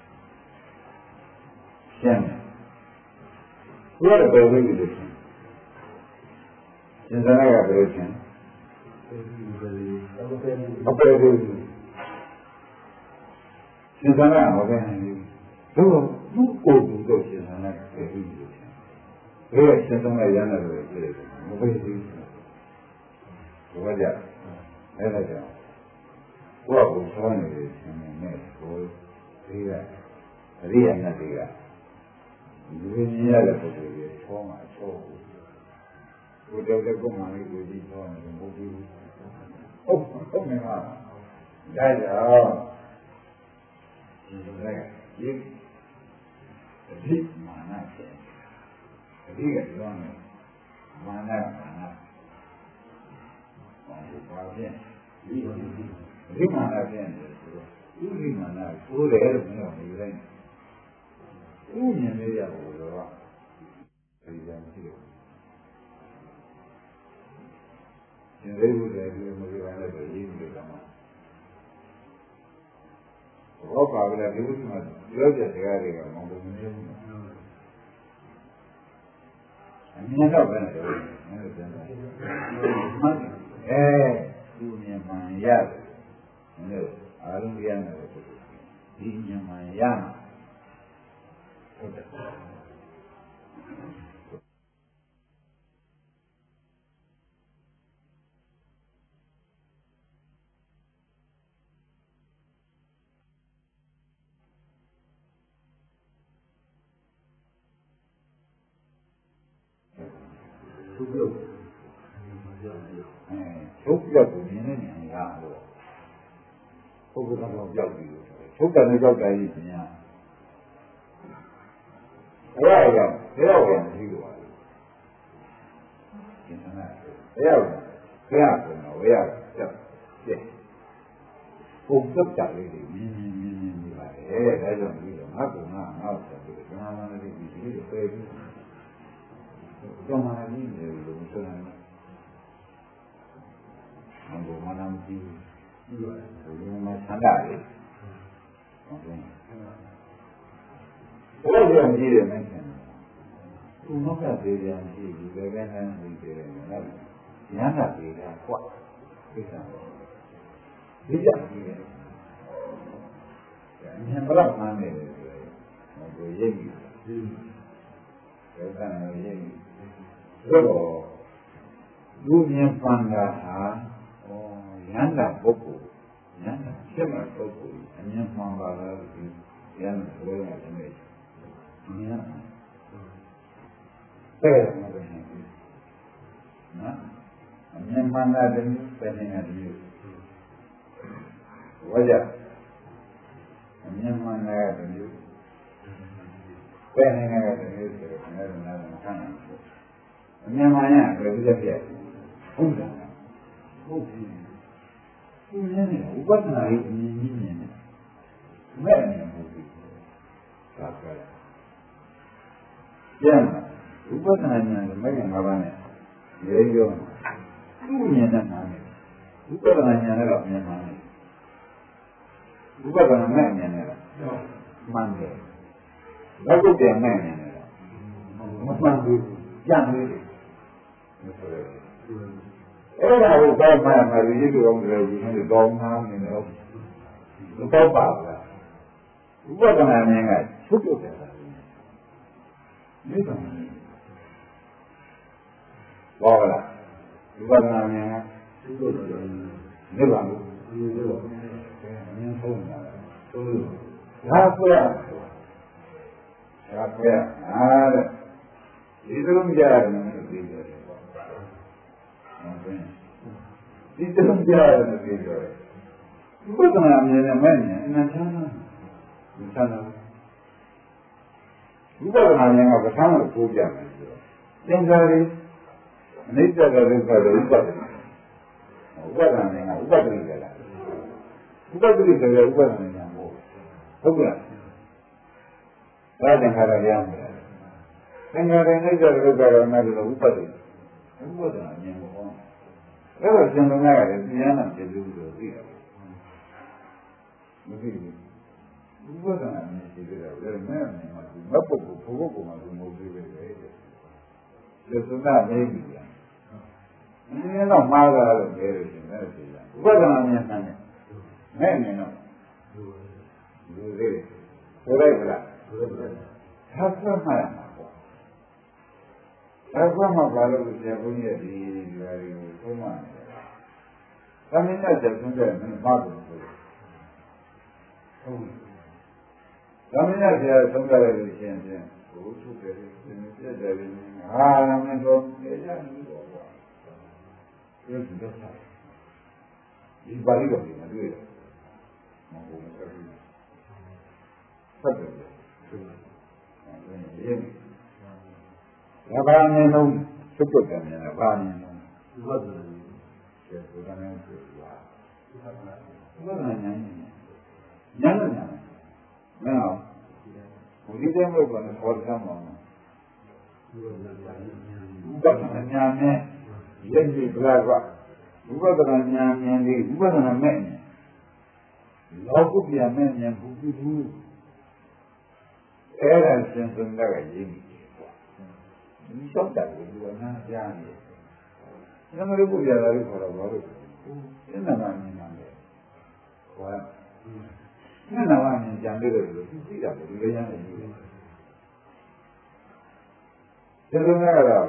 ရှင်းဘုရားဘယ်လိုကြည့်လဲရှင်သာရကဘယ်လိုရှင်းအပေဒူရှင်သာရဟောတယ်တို့ဘုကိုယ်တို့ရှင်သာရကဘယ်လိုကြည့်လဲဘယ်ရှင်သာရရမ်းတယ်လို့ကြည့်တယ်မပဲဘူးဘုရားကြအဲ့ဒါကြောင့်ဘုရားကိုဆောင်းနေတယ်ရှင်နဲ့ကိုဒီကအရိယာနဲ့ဒီကဒီလိုကြီးရတဲ့ပုဂ္ဂိုလ်ကြီးဆောင်းမှာဆောင်းကိုကြောက်တဲ့ကုမ္မာလေးကိုကြီးဆောင်းတယ်မဟုတ်ဘူးဟုတ်ဟုတ်နေမှာဒါကြောင့်ဒီလိုကဒီအဓိမာနဖြစ်အဓိကပြောမယ်မာနမာနဘာဖြစ်ဒီဒီမာနဖြစ်တယ်ဆိုတော့ဥဒိမာနကိုယ်တယ်လို့ပြောနေတယ်ဥဉ္ဇဉ်လေးရဖို့တော့ဒီကြမ်းရှိတယ်ဒီလိုလိုလည်းဒီလိုမျိုးလည်းတော့ရင်းနေကြမှာဘောပါကလည်းဒီလိုမှပြောပြတရားတွေကမဟုတ်ဘူးမျိုးအမြင်တော့ပဲလေမင်းတို့ပြန်လာအဲသူမြင်မှန်ရတယ်မင်းတို့အားလုံးရမယ်ဒီမြင်မှန်ရမှာဟုတ်တယ်ထုတ်ပြုတ်အဲထုတ်ပြုတ်ကိုမြင်နေနေရတော့ထုတ်ပြုတ်တော့ကြောက်ပြီလို့ထုတ်တယ်နဲ့ကြောက်တယ်ကြီးညာအဲ့ဒါကြောင့်ဘယ်တော့မှမရှိဘူးပါဘူးဒီနေ့ဘယ်ရောက်ဘယ်ရောက်တော့ဝေးရကြောက်ပြည့်ပုံစံကြလေးတွေမြင်မြင်မြင်မြင်နေပါတယ်ဒါကြောင့်ဒီတော့ငါကငါငါဆိုပြီးကျွန်တော်မှလည်းဒီလိုပဲပြီးကျောင်းမှာနေတယ်လို့ဆိုတယ်။ဘာမှမနာကြည့်ဘူး။ဒီမှာဆန္ဒလေး။ဟုတ်ကဲ့။ဘယ်လိုကြည့်ရမလဲ။သူနောက်ကသေးတယ်ကြည့်ဒီဘယ်ဘက်နဲ့ကြည့်တယ်နော်။ညနာသေးတာကွာ။သိတာ။ဒီကြည့်တယ်။ညံဘလောက်မှန်းနေတယ်ဆိုတော့ကိုရိပ်ပြီ။ဘယ်ကနေရိပ်ပြီ။တော့လူမြင်ပန်တာဟာဩရဟန္တာပုဂ္ဂိုလ်ရဟန္တာဖြစ်မဲ့ပုဂ္ဂိုလ်အမြင်မှန်ပါလားဒီရဟန္တာဘယ်လိုလဲမြင်တဲ့မှာပဲနော်အမြင်မှန်တာတည်းပဲနေတာဒီဝါကြအမြင်မှန်တာတည်းပဲနေတာတည်းဆိုတော့လည်းလည်းခံနိုင်တယ်အမြင်မှန်ရဘယ်လိုလဲပြဟုတ်တယ်ဟုတ်ပြီဒီနေ့ဥပဒနာရေးမြင်မြင်နေတယ်မဲ့နေဘူးဒါကလည်းပြန်ဥပဒနာဉာဏ်မဲ့ငါးပါးနဲ့ရေရောသူ့ဉာဏ်နဲ့နားနေဥပဒနာဉာဏ်နဲ့တော့မြင်မှန်တယ်ဥပဒနာမဲ့ဉာဏ်နဲ့တော့မှန်တယ်နောက်တော့ပြန်မဲ့ဉာဏ်နဲ့တော့မမှန်ဘူးကြံနေတယ်အဲ့ဒါကိုဘာမှမရည်တို့အောင်တယ်ဒီနေ့တော့ငါနေတော့တော့ပါလားဥပဒနာဉာဏ်ကချုပ်ပြုတ်တယ်ဒီကောင်ဘောလားဥပဒနာဉာဏ်ကချုပ်ပြုတ်တယ်နေပါဘူးဒီလိုတော့အင်းဆုံးတာသုံးလို့ဒါဆိုရဒါပြအားတဲ့ဒီလိုမကြရတယ်ဒီလိုဟုတ်ကဲ့ဒီတုံးပြရတယ်ပြောတယ်ဘုဒ္ဓနာမြင်တဲ့မဲ့ဉာဏ်အနန္တနာမဆန်းတော့ဘုဒ္ဓနာဉာဏ်ကပဋ္ဌာန်းကိုကိုးပြမယ်ဆိုတော့သင်္ခါရိအနိစ္စကဒုက္ခကဥပဒနာဥပဒနာကဥပဒိကလားဥပဒိကလည်းဥပဒနာဉာဏ်မဟုတ်ဟုတ်ကဲ့ဒါသင်္ခါရရမယ်သင်္ခါရအိဋ္ဌဒုက္ခရောနာလို့ဥပဒိဥပဒနာဉာဏ်ကိုအဲ့တော့ရှင်လုံးရတယ်တရားနာပြည့်စုံလို့သိတယ်မသိဘူးဥပဒနာဉာဏ်ရှိတယ်လည်းမဲ့မယ်မှာမပုတ်ဘူးဘုဘကုမှာမဟုတ်သေးပဲလေဒီသုနာမေးပြီလားဒီနေ့တော့မှားတာလို့ပြောလို့ရှင်လည်းသိလားဥပဒနာဉာဏ်နဲ့မဲ့နေတော့လူတွေဆိုလိုက်လားသာသနာမှာပေါ့သာသနာမှာဘာလို့ဆရာဘုန်းကြီးဒီဒီဟာတွေကိုသုံးမှန်းတယ်။သမင်းနဲ့ဆက်သွင်းတယ်မင်းပါဘူးဆိုဟုတ်သမင်းနဲ့ဆရာသုံးကြရလို့ရှိရင်ဘုထုတ်တယ်ပြည့်တယ်ဟာမင်းတို့တရားနေတော့ကွာဒီလိုတော့ဒီပါဠိတော်ကြီးမတွေ့တော့မဟုတ်ဘူးဆက်တယ်ဆက်တယ်ဘာမှမလုံးသုတ်တယ်များဘာမှမလုံးဘုရားကျေဘုရားနဲ့ပြောတာဘုရားနဲ့ညံ့ညံ့ညံ့မင်းဘုရားတဲ့ဘုရားနဲ့ခေါ်တယ်မှာဘုရားနဲ့ညံ့နဲ့လက်ကြီးပြလာကဘုရားကညံ့ညံ့လေးဘုရားနဲ့မဲ့လောကုပြမဲ့ညံ့ဘူးဘူးအဲ့ဒါရှင်သုံးတာကရင်းပြီဒီလျှောက်တာကိုဒီကနားကြားနေတယ်။ဒါမှလည်းကိုပြလာလို့ခေါ်တော့ဘာလို့လဲ။ဒီနာမမြင်မှာလေ။ဟော။ဒီနာမမြင်ကြံလို့လို့သူသိတာကိုဒီလိုရတယ်ဒီလို။ဒီလိုနဲ့တော့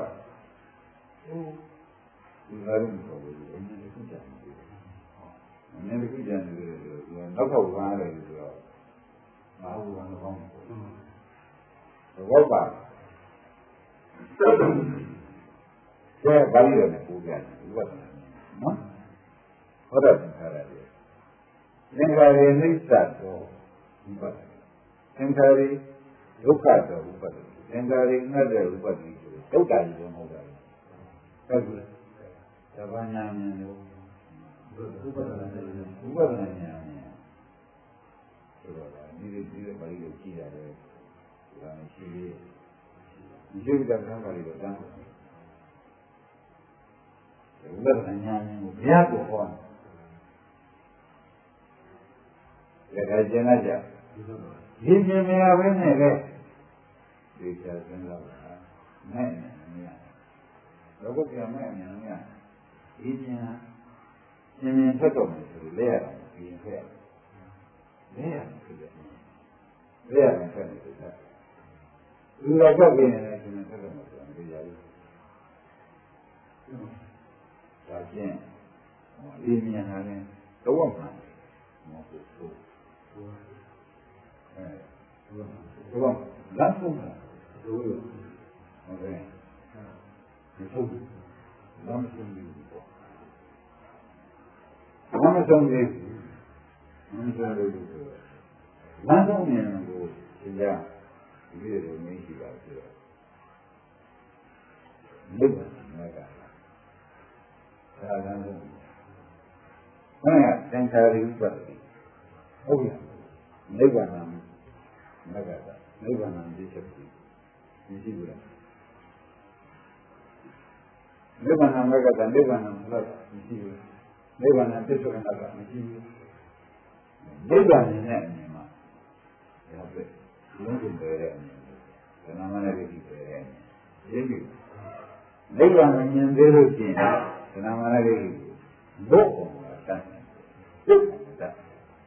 ဒီလိုမျိုးဆိုလို့အမြင်တစ်ခုကြံနေတယ်။အမြင်တစ်ခုကြံနေတယ်ဆိုတော့နောက်ထောက်ကားတယ်ဆိုတော့မဟုတ်ဘူးကတော့ကောင်းတယ်။ဘောပါကျဲဘာလို့လဲပူကြတယ်ဥပဒနာနော်ဟုတ်တယ်ခါရတယ်သင်္ခါရနိစ္စတော့ဥပဒသင်္ခါရဒုက္ခတော့ဥပဒသင်္ခါရငတ်တဲ့ဥပဒဆိုဒုက္ခကြီးတော့မဟုတ်ဘူးဟုတ်ပြီသဘာညာမြင်လို့ဥပဒနာဥပဒနာညာမြင်ဆိုတော့ဒီလိုဒီလိုဘာလို့ကြည့်ရတယ်ဒါနဲ့ရှိသေးဒီလိုကြမ်းပါလိမ့်တော့တန်းဥပဒနာညာမြင်ကိုဘုရားကိုဟောတယ်ဒါကကျင်လာကြဒီမြင်မြင်ပဲနဲ့ပဲဒီချာစင်းလာတာနဲ့မြင်တော့ဘုရားမဲ့မြင်မြင်ဒီမြင်မြင်မြင်သက်တော်မယ်ဆိုလဲရတာဒီရင်ဖက်လဲရတာဖြစ်တယ်လဲရတာဖက်တယ်ဆိုတာလူတော်ကြောက်နေတယ်ဆိုရင်သက်တော်မယ်ဆိုတာမရဘူးဒါချင်းဒီမြင်တာလည်းတော့မှမဟုတ်ဘူးအဲတော့လမ်းဆုံးတာတို့ဟုတ်ကဲ့ဒီဆုံးလမ်းဆုံးပြီပေါ့လမ်းဆုံးပြီလမ်းဆုံးလို့လမ်းဆုံးနေကိုသင်ကြဒီလိုလိုမင်းရှိပါဆိုတော့မိဘနဲ့ကသာလမ်းဆုံးဘယ်ကသင်္ခါရိဥပဒိဟုတ်ပြီနိဗ္ဗာန်မဂ္ဂတာနိဗ္ဗာန်ဒီချက်ကြီးမရှိဘူးလားနိဗ္ဗာန်မဂ္ဂတာနိဗ္ဗာန်မလားမရှိဘူးနိဗ္ဗာန်ပြစ္ဆုတ်ကတာမရှိဘူးနိဗ္ဗာန်နဲ့အမြင်မှာဒါပဲလုံးစုံပဲတဲ့အမြင်ဒါနာမနဲ့ဒီပဲတဲ့ရင်းပြီနိဗ္ဗာန်မြင်သေးလို့ရှိရင်ဒါနာမနဲ့ဒီဘုရားတတ်တယ်တတ်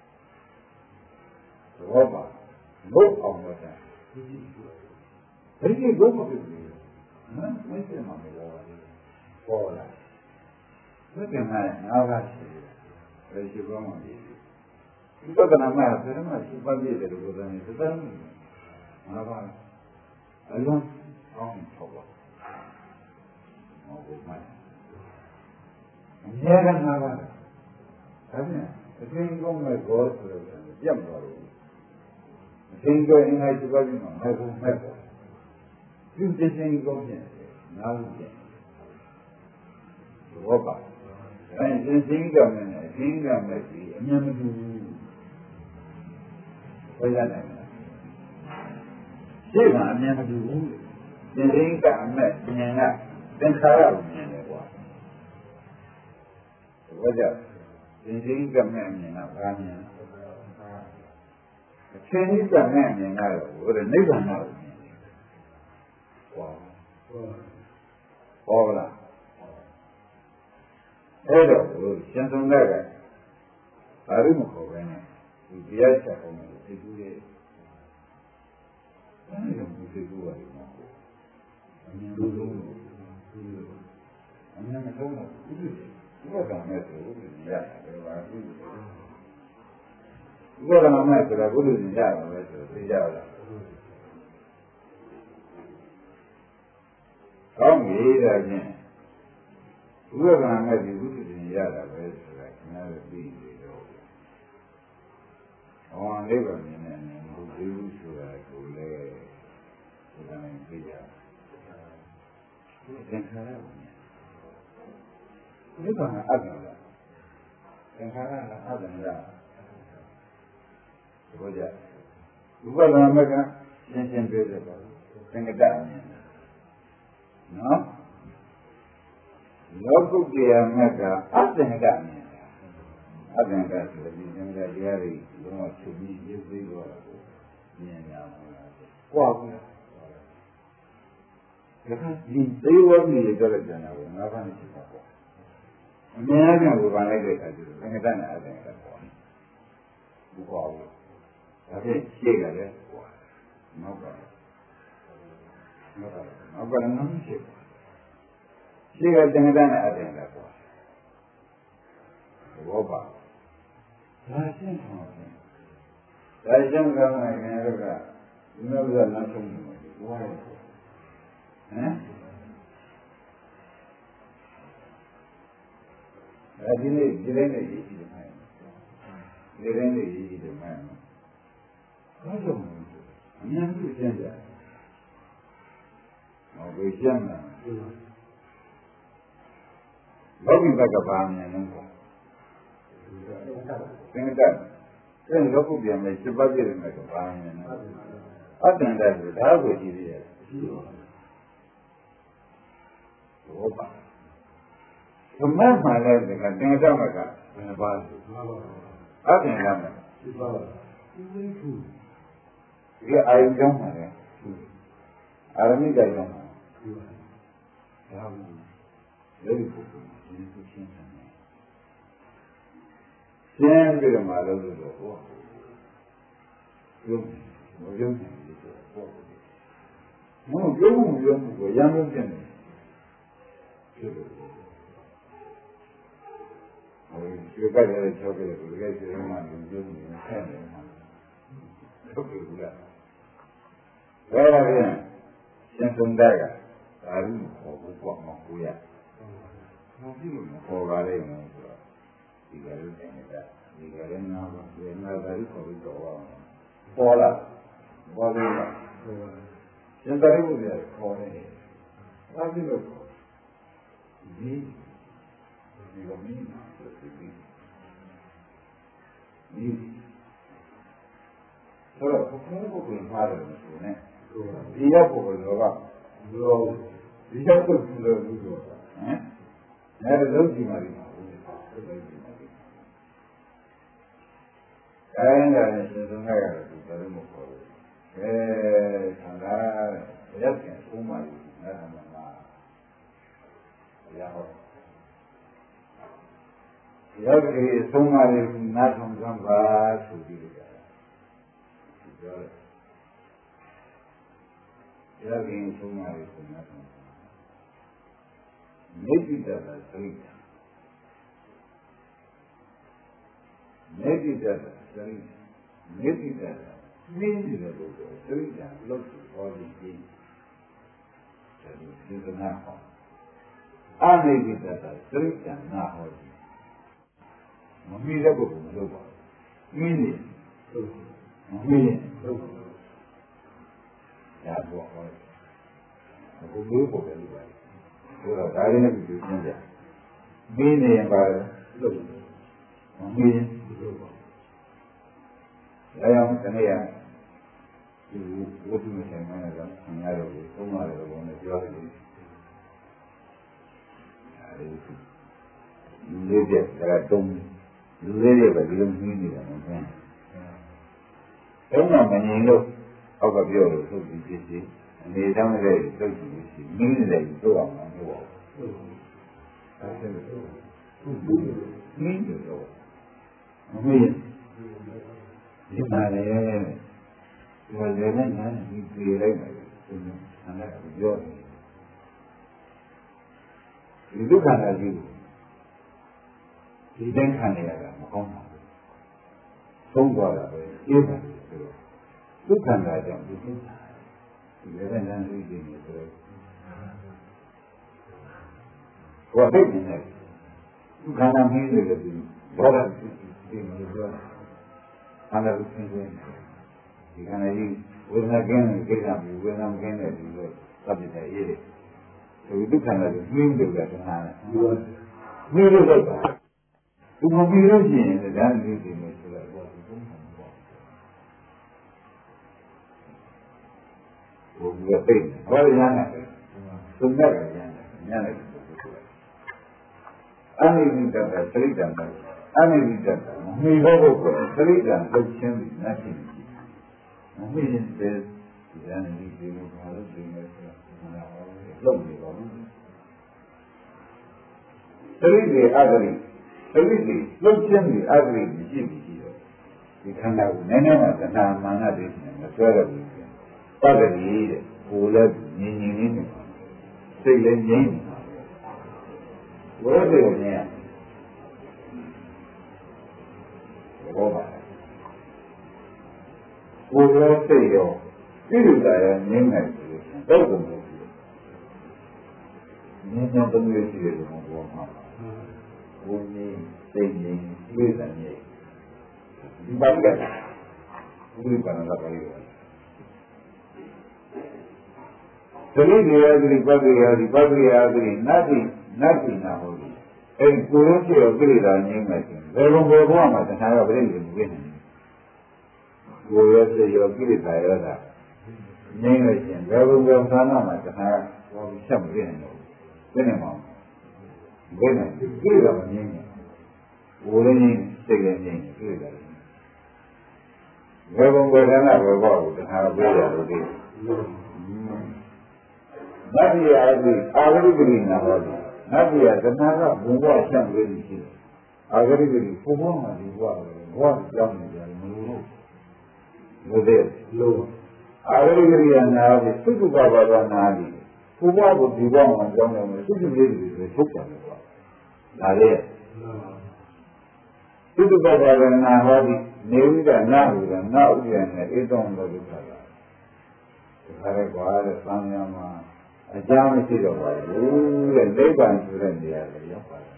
ဘောပါဘုအောင်တော့တယ်ဘယ်ကြီးဘုမဖြစ်ဘူးနော်မင်းစမှာမပေါ်ဘူးပေါ်လာဘယ်ကမှငါးပါးရှိတယ်ဘယ်ရှိဘောမှမရှိဘူးဒီပဒနာမှာဘယ်မှာရှိပါပြည့်တယ်လို့ပြောတယ်သတ္တငါးပါးအလုံးအောင်ထောက်ပါမဟုတ်ဘူးမအမြဲတရားကနာပါလားဒါဖြင့်အချင်းကောင်းမဲ့ဘောဆိုတော့ပြတ်သွားလို့အချင်းကောအင်္ဂါစုပါပြီးမှမဲ့ဘူးမဲ့ပေါ့ဒီတချင်းကောင်းပြန်နားလို့ပြန်ဘောပါအဲဒီတချင်းကောင်းနဲ့အချင်းကောင်းမဲ့ဒီအများမတူဘူးဘယ်ရနိုင်လဲဒီကအများမတူဘူးတချင်းကောင်းမဲ့ဉာဏ်ကသင်္ခါရကိုမြင်တယ်ကွာဘောကြဒီချင်းကမဲ့မြင်တာဘာမြင်အချင်းကြီးကမဲ့မြင်တာတော့ဘုရားနိဗ္ဗာန်ကိုမြင်တယ်။ဟောဟောလားအဲ့တော့ဘုရားရှင်သုံးတဲ့ကဘာလို့မခေါ်ပဲနဲ့ဒီတရားချက်ပုံကိုသိကူရဲ့အဲ့ဒါကိုသိကူရတယ်နော်။အမြင်လုံးလုံးအမြင်မဆုံးတော့ဘူးဒီကကမဲ့ဆိုလို့ရတယ်ဘာလို့ဒီကကမဲ့ဆိုတာဘုရားရှင်ရတယ်ပဲဆိုသိကြလားကောင်းပြီဒါဖြင့်ဘုရားကမဲ့ဒီဘုရားရှင်ရတာပဲဆိုတာခင်ဗျားတို့သိနေတော့ဟောလေးပါနေနေဘုရားဆိုတာကိုလည်းဒီကနေ့သိကြတယ်သင်္ခါရနိဗ္ဗာန်အတ္တလားသင်္ခါရကအတ္တလားဘုရားဥပဒနာမကရှင်းရှင်းပြောတယ်ပါသင်္ကတအမြင်နော်လောကုတ္တရာမကအတ္တငကမြင်အတ္တငကဆိုတဲ့ဒီသင်္ကတတရားတွေလုံးဝချုပ်ပြီးရုပ်သိတော့မြင်ရမှာကွာဘူးဒါကဒီသေဝမီပြောတဲ့ကျန်တာကိုငါးပါးနဲ့ရှိတာပေါ့အများကြီးကိုပါလိုက်တဲ့အခါကျတော့သင်္ကတနဲ့အတ္တငကပေါ့ဘူးကွာဘူးဒါဖြင့်ရှေ့ကလည်းကွာနောက်ကနောက်ကနောက်ကလည်းမရှိဘူးရှေ့ကသင်္ကတနဲ့အတ္တငကပေါ့ဘောပါဒါရှင်းပါဘူးဒါရှင်းကောင်းတယ်ခင်ဗျားတို့ကဒီလိုကနောက်ဆုံးနေတယ်ဘွားရဟမ်အဲဒီနေ့ဒီနေ့နေ့ရေးကြည့်တယ်မှန်ဒီနေ့နေ့ရေးကြည့်တယ်မှန်ဘာကြောင့်အများကြီးရှင်းကြတယ်ဟောဘယ်ရှင်းမှာလောကီဘက်ကပါမြင်လို့သင်္ကတအဲ့လောကုပြန်မဲ့စိပတ်ပြည့်တယ်မဲ့ပါမြင်တယ်အတ္တန်တဲ့ဒါကိုကြည့်ရတယ်ဘောပါသမတ်မှလည်းဒီကသင်္ကတမကဘယ်ပါလဲအတ္တန်ကမဲ့ဒီပါဒီအာယုံကြောင့်ပါလေအာရမိကကြောင့်ပါဒါဘူးလည်းပုဂ္ဂိုလ်ဒီလိုရှင်းတယ်ရှင်းပြီးတော့မှလို့လို့ဟောရုပ်မရုပ်နေတယ်ဆိုတော့မဟုတ်ရုပ်မှုရုပ်မှုကိုရမ်းလို့ပြင်တယ်ဖြစ်လို့ဟိုဒီကလည်းချောက်တယ်ဒီကကျေမှရုပ်ရုပ်နေဆန့်တယ်မှာဟုတ်ပြီလားဒါလည်းရှင်းဆုံးတဲ့ကဒါလူဟောဘူးပေါ့မဟုတ်ရမဖြစ်လို့ခေါ်ပါလိမ့်မယ်ဆိုတော့ဒီကလေးနေတာဒီကလေးနာပါဒီနာပါရီခေါ်ပြီးတော့ပေါ်လာပေါ်လာရှင်သာရိပုတ္တရာခေါ်နေတယ်ဘာဖြစ်လို့ဒီဒီလိုမင်းဆိုပြီးဒီဆိုတော့ဘုရားပုဂ္ဂိုလ်မှားတယ်ဆိုနေဒီရောက်ပုဂ္ဂိုလ်တော့လောဒီရောက်ပုဂ္ဂိုလ်လို့ပြောတာဟမ်အဲ့ဒါလုံးကြည့်ပါလိမ့်မယ်အဲဒါနဲ့ရှင်သုံးရရတယ်ဒီလိုမဟုတ်ဘူးအဲဆန္ဒရက်ပြန်ဥမာကြီးနားမှာမှာရဟောရောက်ပြီးသုံးပါးလေးနားဆောင်ကြပါဆိုပြီးကြတယ်ဒီပြောတယ်ရောက်ပြီးသုံးပါးလေးနားဆောင်မေတ္တာသာသိတာမေတ္တာသာသိမေတ္တာသာနည်းနည်းလို့ပြောသိတာလို့ဟောပြီးပြီဒါဒီသနာဟောအမေတ္တာသာသိတာနာဟောပြီးမမီးတဲ့ပုဂ္ဂိုလ်မလုပ်ပါဘူးမင်းနေမင်းလုပ်ဒါတော့ဟောအခုမျိုးပေါ်တယ်လို့ပြောတော့ဒါလေးနဲ့ပြည့်စုံကြမင်းနေရင်ပါလို့မင်းလုပ်ပါအဲအောင်တနေ့ကဒီဝိသုမဆိုင်မှာလည်းဆံရတော့ဘူးသုံးရတယ်ဘုံနဲ့ပြောတယ်အဲဒီလေးပြဒါတုံးလူလေးတွေပဲဒီလိုနှင်းနေတာမဟုတ်ဘူး။ဘုံမှာမငြိမ်လို့အောက်ကပြောလို့သုတ်ပြီးဖြစ်စီအနေတောင်းတဲ့သုတ်ပြီးဖြစ်စီနင်းနေတယ်သုတ်အောင်မဟုတ်ပါဘူး။အဲဒါဆိုနင်းတယ်တော့မမေ့ဒီမှာလည်းဒီလိုလည်းနားဒီပြေလိုက်တယ်ဒီအနာကပြောတယ်ဒီဒုက္ခနာကြီးဒီတိုင်းခံနေရတာမကောင်းပါဘူးသုံးသွားတာပဲအေးတယ်ဆိုတော့ဒုက္ခနာကြောင့်ဒီဒုက္ခဒီလည်းနားသိနေတယ်ဆိုတော့ဘာဖြစ်နေလဲဒုက္ခနာမင်းတွေလည်းဒီဘောရဒီလိုပြောအနာလူချင်းချင်းဒီကနေ့ဝိညာဉ်ကင်းတဲ့ကိစ္စမျိုးဝိညာဉ်ကင်းတဲ့ဒီလိုသတ်ပြတဲ့ရေးတယ်ဒီဒုက္ခနာကိုနှင်းတယ်ကတနာတယ်နှင်းလို့တော့သူမပြီးလို့ရှိရင်ဒါလေးတွေနဲ့ဆိုတော့ဘာလို့ဘုံမှာပေါ့ဘုရားသိဘာလို့ရမ်းလဲသူနဲ့ရမ်းတယ်ညနေအနိမိတ္တကသတိတံအနိမိတ္တကမီဘောဘုရားသတိတံလုတ်ချင်းပြီးနတ်ချင်းမမင်းတဲ့ဒီကနေ့ဒီလိုဘာလို့ဒီလိုဆိုတော့လုံးနေပါဘူးသတိတွေအဂရိသတိတွေလုတ်ချင်းပြီးအဂရိရှိပြီရှိတော့ဒီခန္ဓာကိုနည်းနည်းမှသဏ္ဍာန်မာနတွေနဲ့မဆွဲရဘူးပဂတိတဲ့ကိုယ်လည်းငြင်းငြင်းလေးနေစိတ်လည်းငြင်းနေဝိသေဉာဏ်ဘောပါကိုယ်ရောစိတ်ရောပြည့်စုံတာရငြင်းနေတယ်တော့ဘုံလို့ငြင်းနေတော့မျိုးရှိတယ်လို့ပြောမှာဘုံကြီးစိတ်ကြီးပြည့်စုံနေဒီဘက်ကဒီဘက်ကလည်းပါလိမ့်မယ်သတိတရားဒီပက္ခိယာဒီပက္ခိယာဒီနတ်တိနတ်တိနာဟုတ်ပြီအဲဒီကိုယ်ရောစိတ်ရောပြည့်စုံငြင်းနေတယ်ဘယ်လိုဘယ်ဘဝမှာတခါတော့ပြည့်စုံနေတယ်ကိုယ်ရဲ့စိတ်ရောကိလေသာရောတာငြိမ့်လို့ရှိရင်ဘယ်ဘုံဘယ်ဌာနမှာတခါဘောပြီးချက်မပြည့်နိုင်တော့ဘူးပြည့်နေမှာဘယ်နဲ့ကိလေသာမငြိမ့်ဘူးကိုယ်လည်းငြိမ့်စိတ်လည်းငြိမ့်ကိလေသာလည်းဘယ်ဘုံဘယ်ဌာနဘယ်ဘောကိုတခါပြည့်ရလို့ဒီနတ်ပြည်အာဂိအာဂိပတိနာဟောတယ်နတ်ပြည်ကတဏှာကဘုံဘဝချက်ပြည့်နေရှိတယ်အာဂိပတိဘုံဘဝမှာဒီဘဝဘဝကြောင်းနေတယ်မလို့ဘုရားလုံးအာရိကရိယာနာပြီးသုတ္တဘာဘာနာပြီးဘုရားကိုဒီဘောမှာကြောင်းတယ်သုတ္တလေးတွေဆိုထုတ်တယ်ကွာဒါလေသုတ္တဘာဘာနာဟောပြီးနေဝိဒနာဟုရနာဥပယနဲ့ဧတောင်းလို့ပြောတာဒါရဲကွာတဲ့သံဃာမှာအကြောင်းမရှိတော့ပါဘူးတဲ့နိဗ္ဗာန်ဆိုတဲ့နေရာကိုရောက်ပါတယ်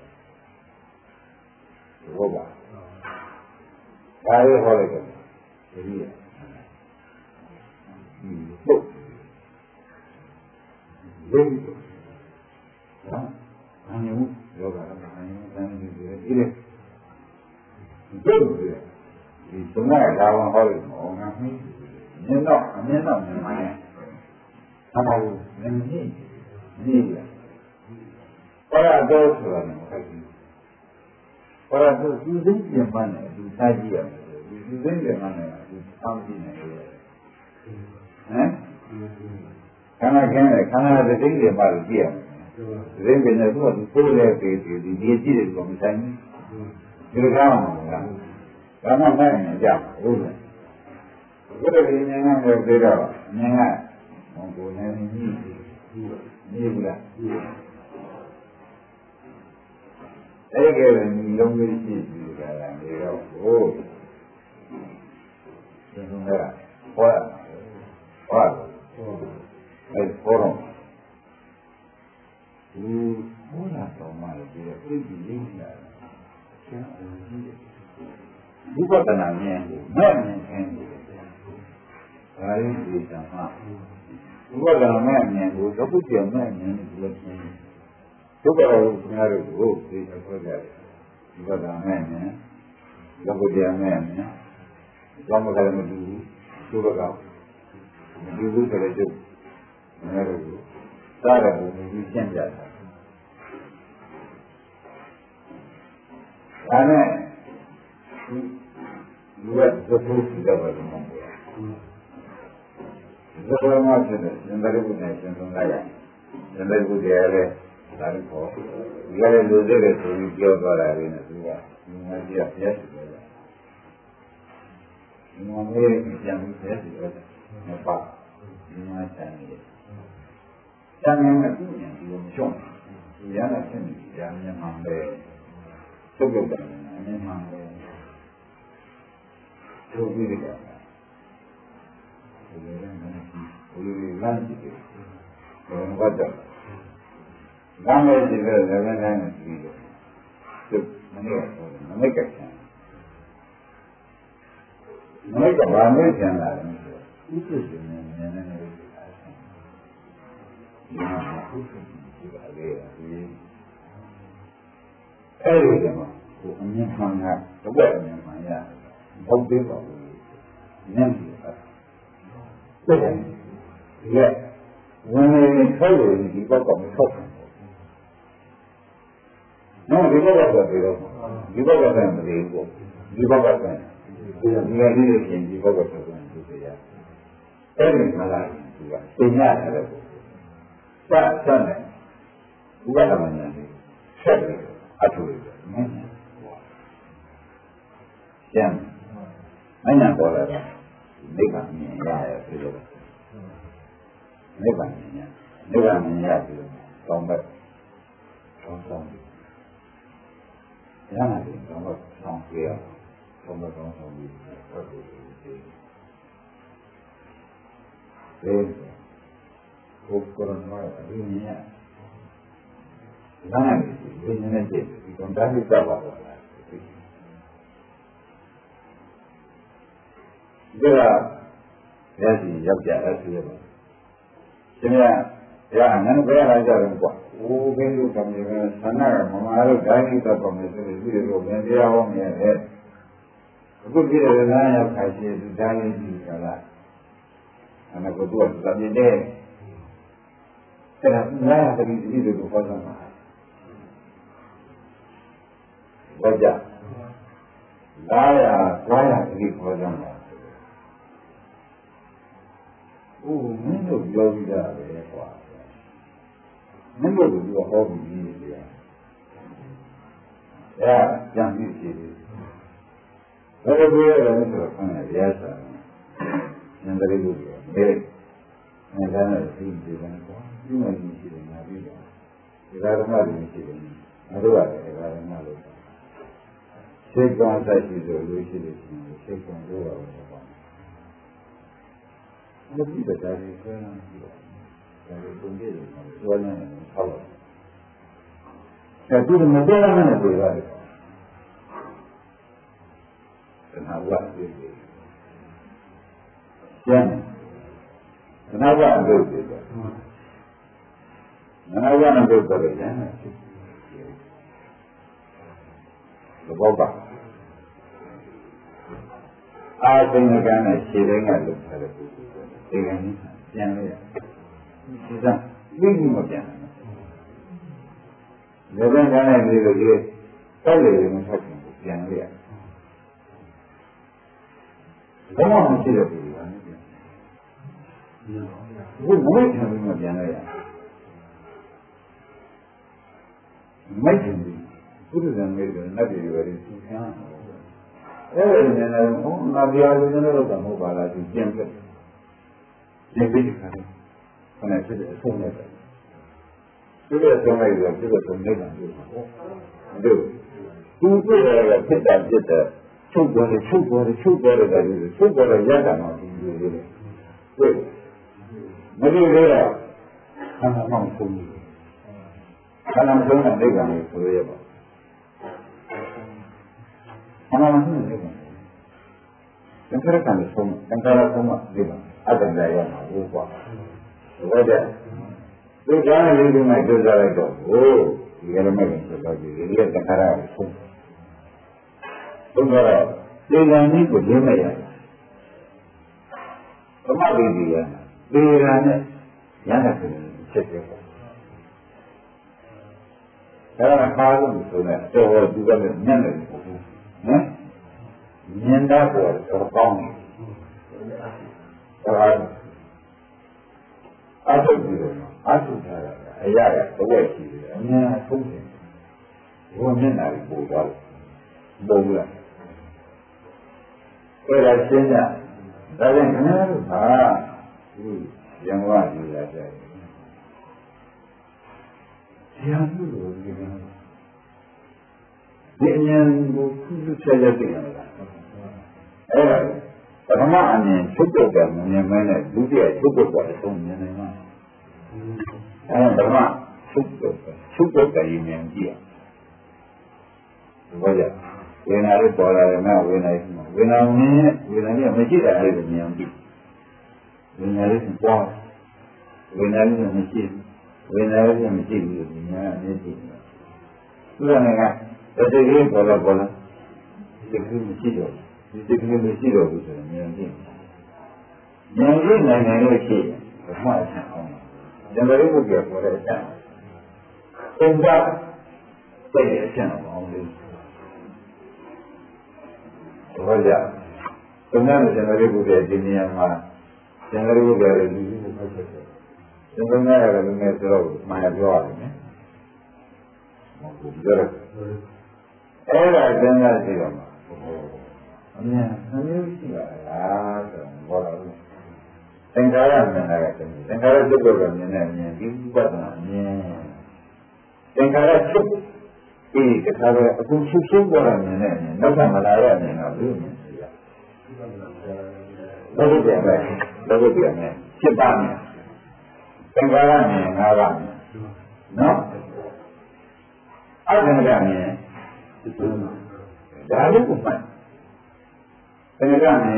ဟုတ်ပါဒါရဲဟောလိုက်တယ်ဒီလိုပုတ်ဘယ်လိုဟာအញ្ញုယောဂအញ្ញုတန်ကြီးတွေဒီလေဒီလိုဒီသုံးရတာဝန်ဟောလို့ဟောငါမင်းမြင်တော့အမြင်တော့မြင်မှန်းအမောနင်းကြီးဒီလေဘာတော့ဆိုတာမဟုတ်ဘူးဘာတော့သူသိပြန်မှန်းတယ်သူစားကြည့်ရတယ်သူသိပြန်မှန်းတယ်သူစောင့်ကြည့်နေတယ်ဟမ်ခန္ဓာခင်းတယ်ခန္ဓာသတိတွေပါလို့ကြည့်ရမယ်သတိပညာသူကသူပိုးလဲပြီးဒီဒီကြည့်တယ်ကောမဆိုင်ဘူးဒီလိုကောင်းမှာလားဒါမှမဟုတ်ရင်ကြောက်ဟုတ်လားဘုရားရှင်ဉာဏ်နဲ့ပြောတော့ဉာဏ်ကဘုံကိုလည်းမြည်မြည်ဘူးလားအဲ့ဒီကလည်းညီလုံးလေးရှိပြီးကြတာနေတော့ဟိုဒီလိုကဟောဟောအဲ့ဘောတော့ဒီဘောလာတော်မှလည်းဒီပြည့်ပြီးလိမ့်လာဝိပဿနာဉာဏ်ကိုမဲ့မြင်ခြင်းကိုဒါရင်းဒီသမာဝိပဿနာမဲ့မြင်ကိုသပုတ္တမဲ့မြင်လို့ဖြစ်ဒုက္ခရောများတို့ကိုသိချင်ကြတယ်ဝိပဿနာမဲ့မြင်သပုတ္တမဲ့မြင်ဘာမှလည်းမတူဘူးသူ့ဘက်ကမတူဘူးဆိုတဲ့ကျုပ်များတို့ကိုစားရဖို့မြင်ရှင်းကြတာဒါနဲ့လူကသဘောတူတယ်ဘာလို့မဟုတ်ဘူးသဘောမှဖြစ်တယ်ဉာဏ်တည်းကိုနဲ့သင်ဆုံးလိုက်ရတယ်ဉာဏ်တည်းကိုကြရလဲဒါလို့ခေါ်ဒီကလည်းလူတွေဆိုပြီးပြောသွားတာလေနဲ့သူကဒီမှာကြည့်ရပြည့်စုံတယ်ဒီမှာလေးပြန်ပြီးပြည့်စုံတယ်မပါဒီမှာဆန်နေတယ်ဆန်နေတယ်သူ့ဉာဏ်ဒီလိုမရှုံးဘူးဒီရတာဖြစ်နေကြဉာဏ်မှပဲသုတ်တယ်ဉာဏ်မှပဲသူပြီးတယ်ဘယ်လိုလဲဘယ်လိုလဲလမ်းကြည့်တယ်ဘယ်မှာတော့လမ်းလေးကြည့်တယ်လည်းလည်းလည်းကြည့်တယ်သူမနေ့ကမနေ့ကဆန်းမနေ့ကဘာနဲ့ဆန်းလာလဲဥပ္ပဒေနဲ့နည်းနည်းလေးအားဆန်းဒီမှာဥပ္ပဒေဒီပါလေဒီအဲ့ဒီကမှာကိုအမြင်မှန်ကတော့အမြင်မှန်ရဘုံသေးပါဘူးနည်းနည်းအားတဲ့ရဲ့ဝင်နေထွက်လို့ဒီဘောက်ကမထွက်ဘူးနော်ဒီဘောက်ကပြေတော့ဒီဘောက်ကလည်းမသေးဘူးဒီဘောက်ကလည်းဒီလိုဒီလိုချင်းဒီဘောက်ကထွက်တယ်သူပြရအဲ့ဒီမှာလာသူကသင်ရတယ်လို့စစနဲ့ဘုရားသမဏေဆက်ပြီးအထူးနည်းကျန်မညာပေါ်လာတာနိဗ္ဗာန်မြင်ရတယ်ပြီးတော့နိဗ္ဗာန်မြင်ရနိဗ္ဗာန်မြင်ရပြီးတော့ကောင်းတဲ့ကောင်းဆောင်ရဟန်းတွေကောင်းတော့ဆောင်ပြရကောင်းတော့ကောင်းဆောင်ပြီးဘတ်ကိုသိတယ်ဘုကရဏမအရင်မြင်ရနားနေဒီနေ့တည်းဒီကွန်တားကြပါတော့ဒါကရရှိရောက်ကြအဲ့ဒီပါရှင်ရရနန်းဘယ်လာကြတော့ကွာအိုးဘင်းတို့ကမြေကဆန္ဒကမမတို့ဒိုင်းကြီးတော့ပုံနေဆိုပြီးဒီလိုမင်းတရားဟောမြင်တယ်အခုကြည့်ရတဲ့နားရောက်ခါရှိဒီဒိုင်းကြီးကလားအနကုတ်တော့သမြင်တယ်အဲ့ဒါနားရတဲ့ဒီလိုကိုဟောတာပါဘာကြလာရသွားရဒီဟောကြမှာโอ้မင်းတို့ပြောပြီးတာပဲကွာမင်းတို့ကဟောပြီးပြီလေအဲကြံပြီးရှိတယ်ဘယ်လိုပြောရလဲဆိုတော့ခဏရရစားဉာဏ်တည်းလို့ပြောတယ်အဲဒါနဲ့သိတယ်ကွာဒီမှာရှိတယ်ငါပြီးတာဒီဓမ္မတွေရှိတယ်ငါတို့ရတယ်ဒီဓမ္မလို့စိတ်ကောင်းဆိုင်ရှိဆိုလို့ရှိတယ်စိတ်ကောင်းလို့ရတယ်မပြီးတဲ့ဒါတွေဆွဲနေပြီးတော့ဒါတွေပုံပြည့်တယ်ဆွဲနေတယ်ဟောတယ်အဲသူမပြောရမယ်ပြောရတယ်တဏှာဝတ်ပြီးတယ်ကျန်တဏှာဝတ်အလုပ်ပြီးတယ်တဏှာဝတ်အလုပ်ဆိုတော့ကျန်တယ်ဘောပါအာသင်္ကန်းနဲ့ခြေတိုင်းကလုပ်ထားတဲ့ပုဂ္ဂိုလ်ဒီကနေ့ပြန်လို့ရဒီကသိမှုမပြန်ဘူးလေဘယ်ကနဲ့ဒီလိုကြီးတက်လေမဆက်ဘူးပြန်လို့ရဘာမှမရှိတဲ့ဘူးလားဘုရားထံမှာပြန်လို့ရမိုက်တယ်ဘုရားကလည်းနတ်တွေပဲသူခံအဲ့ဒီနဲ့လည်းဘုရားတရားလူတွေတော့မဟုတ်ပါလားသူကျင့်တယ်ဒီပိဋကနဲ့ခဏဖြစ်တဲ့အဆုံးနဲ့သူရဲ့ဆုံးလိုက်တော့သူ့ရဲ့ဆုံးနေတာလို့ဟုတ်တယ်သူပြည့်ရတဲ့ဖြစ်တာဖြစ်တဲ့ချုပ်ပေါ်တယ်ချုပ်ပေါ်တယ်ချုပ်ပေါ်တယ်ဒါကြီးချုပ်ပေါ်တယ်ရတာမှဒီလိုလေးတွေ့မကြည့်ရတော့ခန္ဓာမှဆုံးနေခန္ဓာဆုံးတဲ့နိဗ္ဗာန်ကိုဆိုရပါ Ama masih ni. Yang kira kan semua, yang kira semua di mana? Ada yang lain apa buat? Wajah. Itu jangan jadi nak kerja itu. Oh, dia lemah itu lagi. Dia yang kira semua. Tunggu, dia ni pun dia macam. Kamu dia, dia ni yang nak cekik. Kalau kalau misalnya, jauh juga ni mana ni? Nah, nyenda buat terbang. Kalau ada juga, ada cara. Ayah ya, tuai sih. Nya sungguh. Rumah nak buat, buat. Kalau senya, dalam kenal, ah, yang wajib ada. Yang dulu gitu. Dia yang buku saja tidak. Eh, pertama ni cukup kan, yang mana dua cukup kan, itu yang mana. Eh, pertama cukup, cukup kan yang dia. Wajah, wenari pola mana, wenari semua, wenari ni, wenari macam mana ada yang dia. Wenari semua, wenari macam, wenari macam ni ni. Sudah ni kan. Jadi ini bola-bola, jadi mesti do, jadi mesti do tu yang ini. Yang ini mana lagi? Macam mana? Jangan lupa dia boleh tak? Tunggal, boleh macam mana? Wajah, tunggal jangan lupa dia jenis yang mana? Jangan lupa dia jenis apa? Jangan lupa dia jenis tu mana jual ni? Mampu betul. Era jangan siapa. Hanya hanya siapa. Orang tenggaran mana kata. Tenggaran tu berapa ni? Ni buat ni. Tenggaran tu. Ini kita aku susu orang ni. Nama Malaya ni nabi ni. Lalu dia ni, lalu dia ni. Siapa ni? Tenggaran ni ngaram. No. Ada ni. Dah lupa kan? Tengah ni,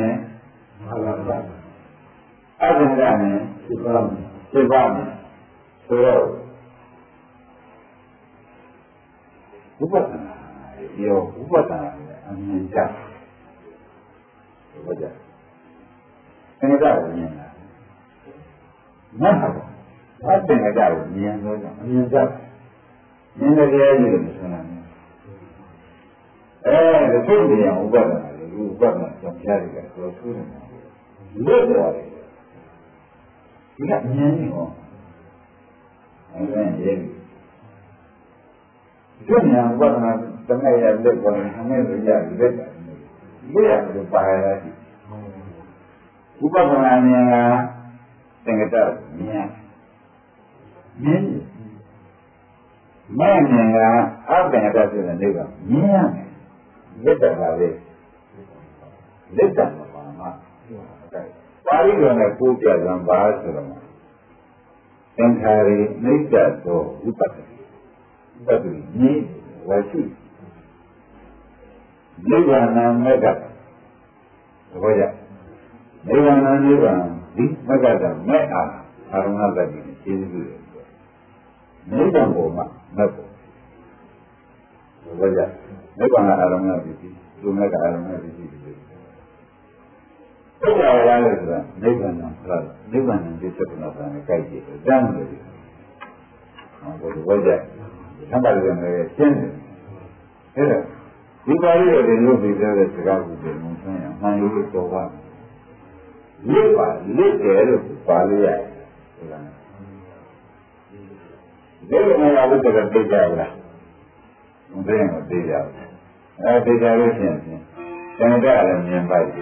ada ni, sebab sebab sebab lupa kan? Yo, lupa kan? Ane jah, lupa jah. Tengah dah ni, mana? Apa tengah dah ni? Ane jah, ni dah dia ni macam ni. Eh, betul dia yang ubah lah, ubah lah, mencari kan, kalau sudah, lebih lagi, tidak nyanyi oh, ada yang itu yang ubah lah, tengah yang lebih orang hanya berjaya lebih, dia berubah lagi, ubah orang yang tengah tahu, nyanyi, nyanyi, mana yang apa yang ada dalam dia, nyanyi. Letak lagi, letak apa? Pari orang puja dalam bahasa lama. Engkari letak tu upat, upat ni wajib. Lewana mereka, wajib. Lewana lewana, di mereka dah mereka haruna lagi ni sini. Mereka boleh mereka, wajib. Mereka nak alamnya biji, tu mereka alamnya biji. Mereka alamnya tu, mereka nak pelan, mereka nak dia sebenarnya nak kaji, jangan lagi. Aku wajah, sampai dengan mereka sendiri. Ada, di bawah dia ada lebih dari sekarang dia mungkin yang mana itu tuan. Lepas, lepas itu balik. Dia mana aku terus berjalan lah. Mungkin yang berjalan. Ada jalan ni, jangan ada yang baik.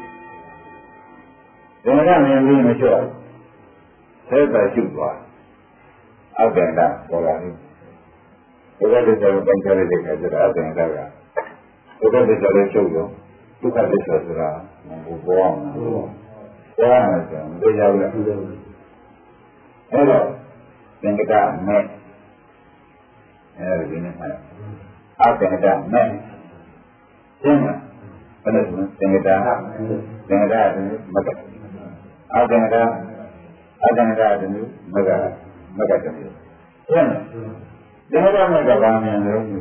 Jangan ada yang ini macam, saya berjumpa, apa yang dah pola ni. Kita bisa mencari dekat ada yang dah. Kita bisa lecuyo, kita bisa surah, membuang, buang macam, berjalan. Hello, yang kita met, eh begini mana, apa yang kita met. ရှင်းလားဘယ်လိုလဲသင်္ကတာသင်္ကတာမကအာသင်္ကတာအာသင်္ကတာတမျိုးမကမကတမျိုးရှင်းလားသင်္ကတာမကဘာမြန်လဲဟမ်သ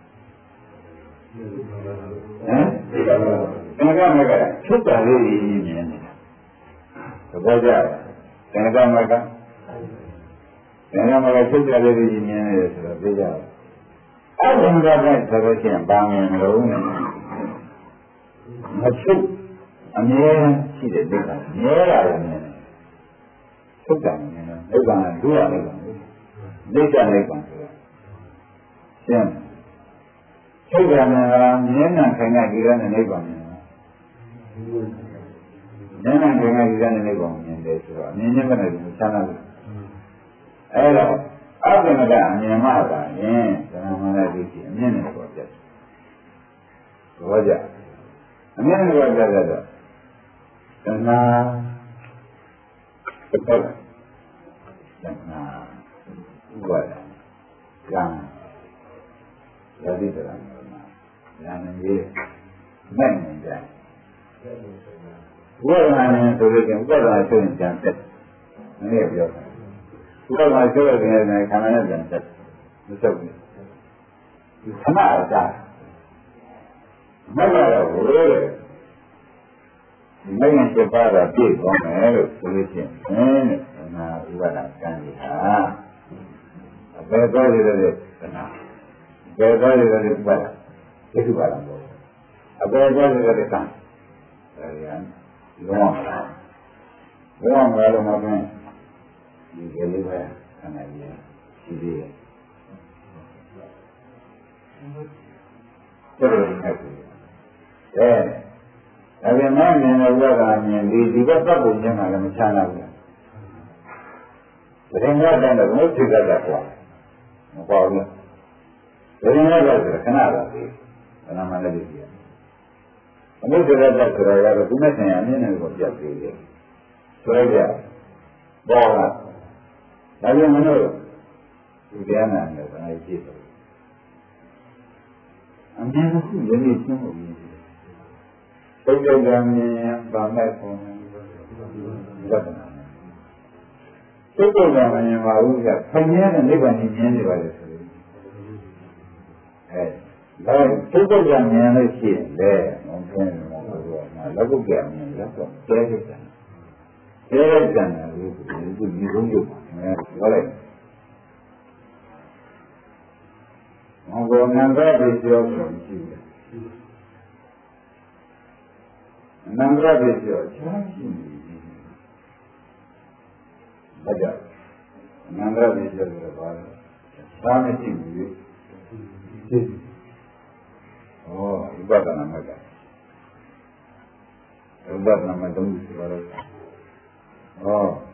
င်္ကတာမကချုပ်တာလေးမြင်နေတာသဘောကျလားသင်္ကတာမကသင်္ကတာမကချုပ်တာလေးမြင်နေတယ်ဆိုတော့သိကြတယ်အသင်္ကတာနဲ့ဆိုလို့ရှိရင်ဘာမြန်လို့မချုပ်အမြဲရှိတဲ့ဒုက္ခမြဲရတယ်မြင်တယ်သုတ္တမြင်တယ်ဒုက္ခကဒုရလိုက်ပါဒိဋ္ဌိလိုက်ပါဆိုတာရှင်းချုပ်တယ်မြင်တာမြင်နိုင်ခိုင်တဲ့ဒီကနေ့နိဗ္ဗာန်မြင်တာမြင်နိုင်ခိုင်တဲ့ဒီကနေ့နိဗ္ဗာန်မြင်တယ်ဆိုတော့အမြင်နဲ့မနဲ့ချမ်းသာဘူးအဲ့တော့အပ္ပမဒအမြင်မှသာရင်သရမဏဒိဋ္ဌိအမြင်နဲ့ပေါ်ပြတ်ဘောကြအမြင်နဲ့ပေါ်ပြတ်တော့သနာသက်သက်သနာဥပါဒကံယတိတရံနာမည်မဲ့နေကြဥပဒနာဆိုလို့ကျဥပဒနာဆိုရင်ကြံသက်နည်းပြောတာဥပဒနာဆိုတဲ့နေရာခန္ဓာနဲ့ကြံသက်မစုပ်ဘူးဒီခဏအတားမဟုတ်တော့ဘူးလေဒီနိုင်ငံစပါးကပြည့်သွားမယ်လို့ဆိုလို့ရှိရင်အင်းတဲ့နာဥပဒနာကံကြီးဟာအဘယ်သွားရတဲ့ကနာဘယ်သွားရတဲ့ဥပဒနာဒီဥပဒနာပေါ့အဘယ်သွားရတဲ့ကံအဲဒီကလုံးဝမလားလုံးဝမလားလို့မှပြန်ဒီကလေးပဲခန္ဓာကြီးရှိသေးတယ်တော်တော်ခက်တယ်အဲဒါပြန်မှမြင်တဲ့ဘက်ကမြင်ဒီဒီဘက်ပတ်ကိုမြင်မှလည်းမချမ်းသာဘူး။တရင်ရတဲ့ဘုသိကတကွာမပေါ့ဘူး။တရင်ရတဲ့ဆိုခဏပါသေး။ဘာမှလည်းမရှိဘူး။ဘုသိကတဆိုရတော့ဒီမဲ့ဆင်အမြင်နဲ့ကိုပြတ်သေးတယ်။ဆိုရကြဘောလား။ဒါပြန်မလို့ဒီပြန်နာနဲ့ဘာလို့ကြည့်တော့အမြင်ကယနေ့ရှင်းဖို့သုတ္တကံမြင်ဗာမဲ့ပုံဝဒနာသုတ္တကံမြင်ပါဘူးကခင်ဗျားနဲ့နိဗ္ဗာန်ကြီးမြင်နေပါလေဆိုရင်အဲဒါသုတ္တကံမြင်လို့ရှိရင်လေဘုံပြင်းမှာတော့လောကုတ္တရာမြင်ရတော့ကျဲတဲ့ကံကျဲတဲ့ကံကိုဒီဒီဆုံးရုပ်အဲပြောလိုက်ဟောကနန္ဒပိကျော်ဆိုရှိတယ်အနန္တရပိကျော်ချမ်းရှိနေတယ်။ဒါကြောင့်အနန္တရပိကျော်ဆိုတော့ဘာလဲ။သာမရှိဘူးလေ။သိပြီ။ဩဥပဒနာမက။ဥပဒနာမတုံးဆိုတော့ဩ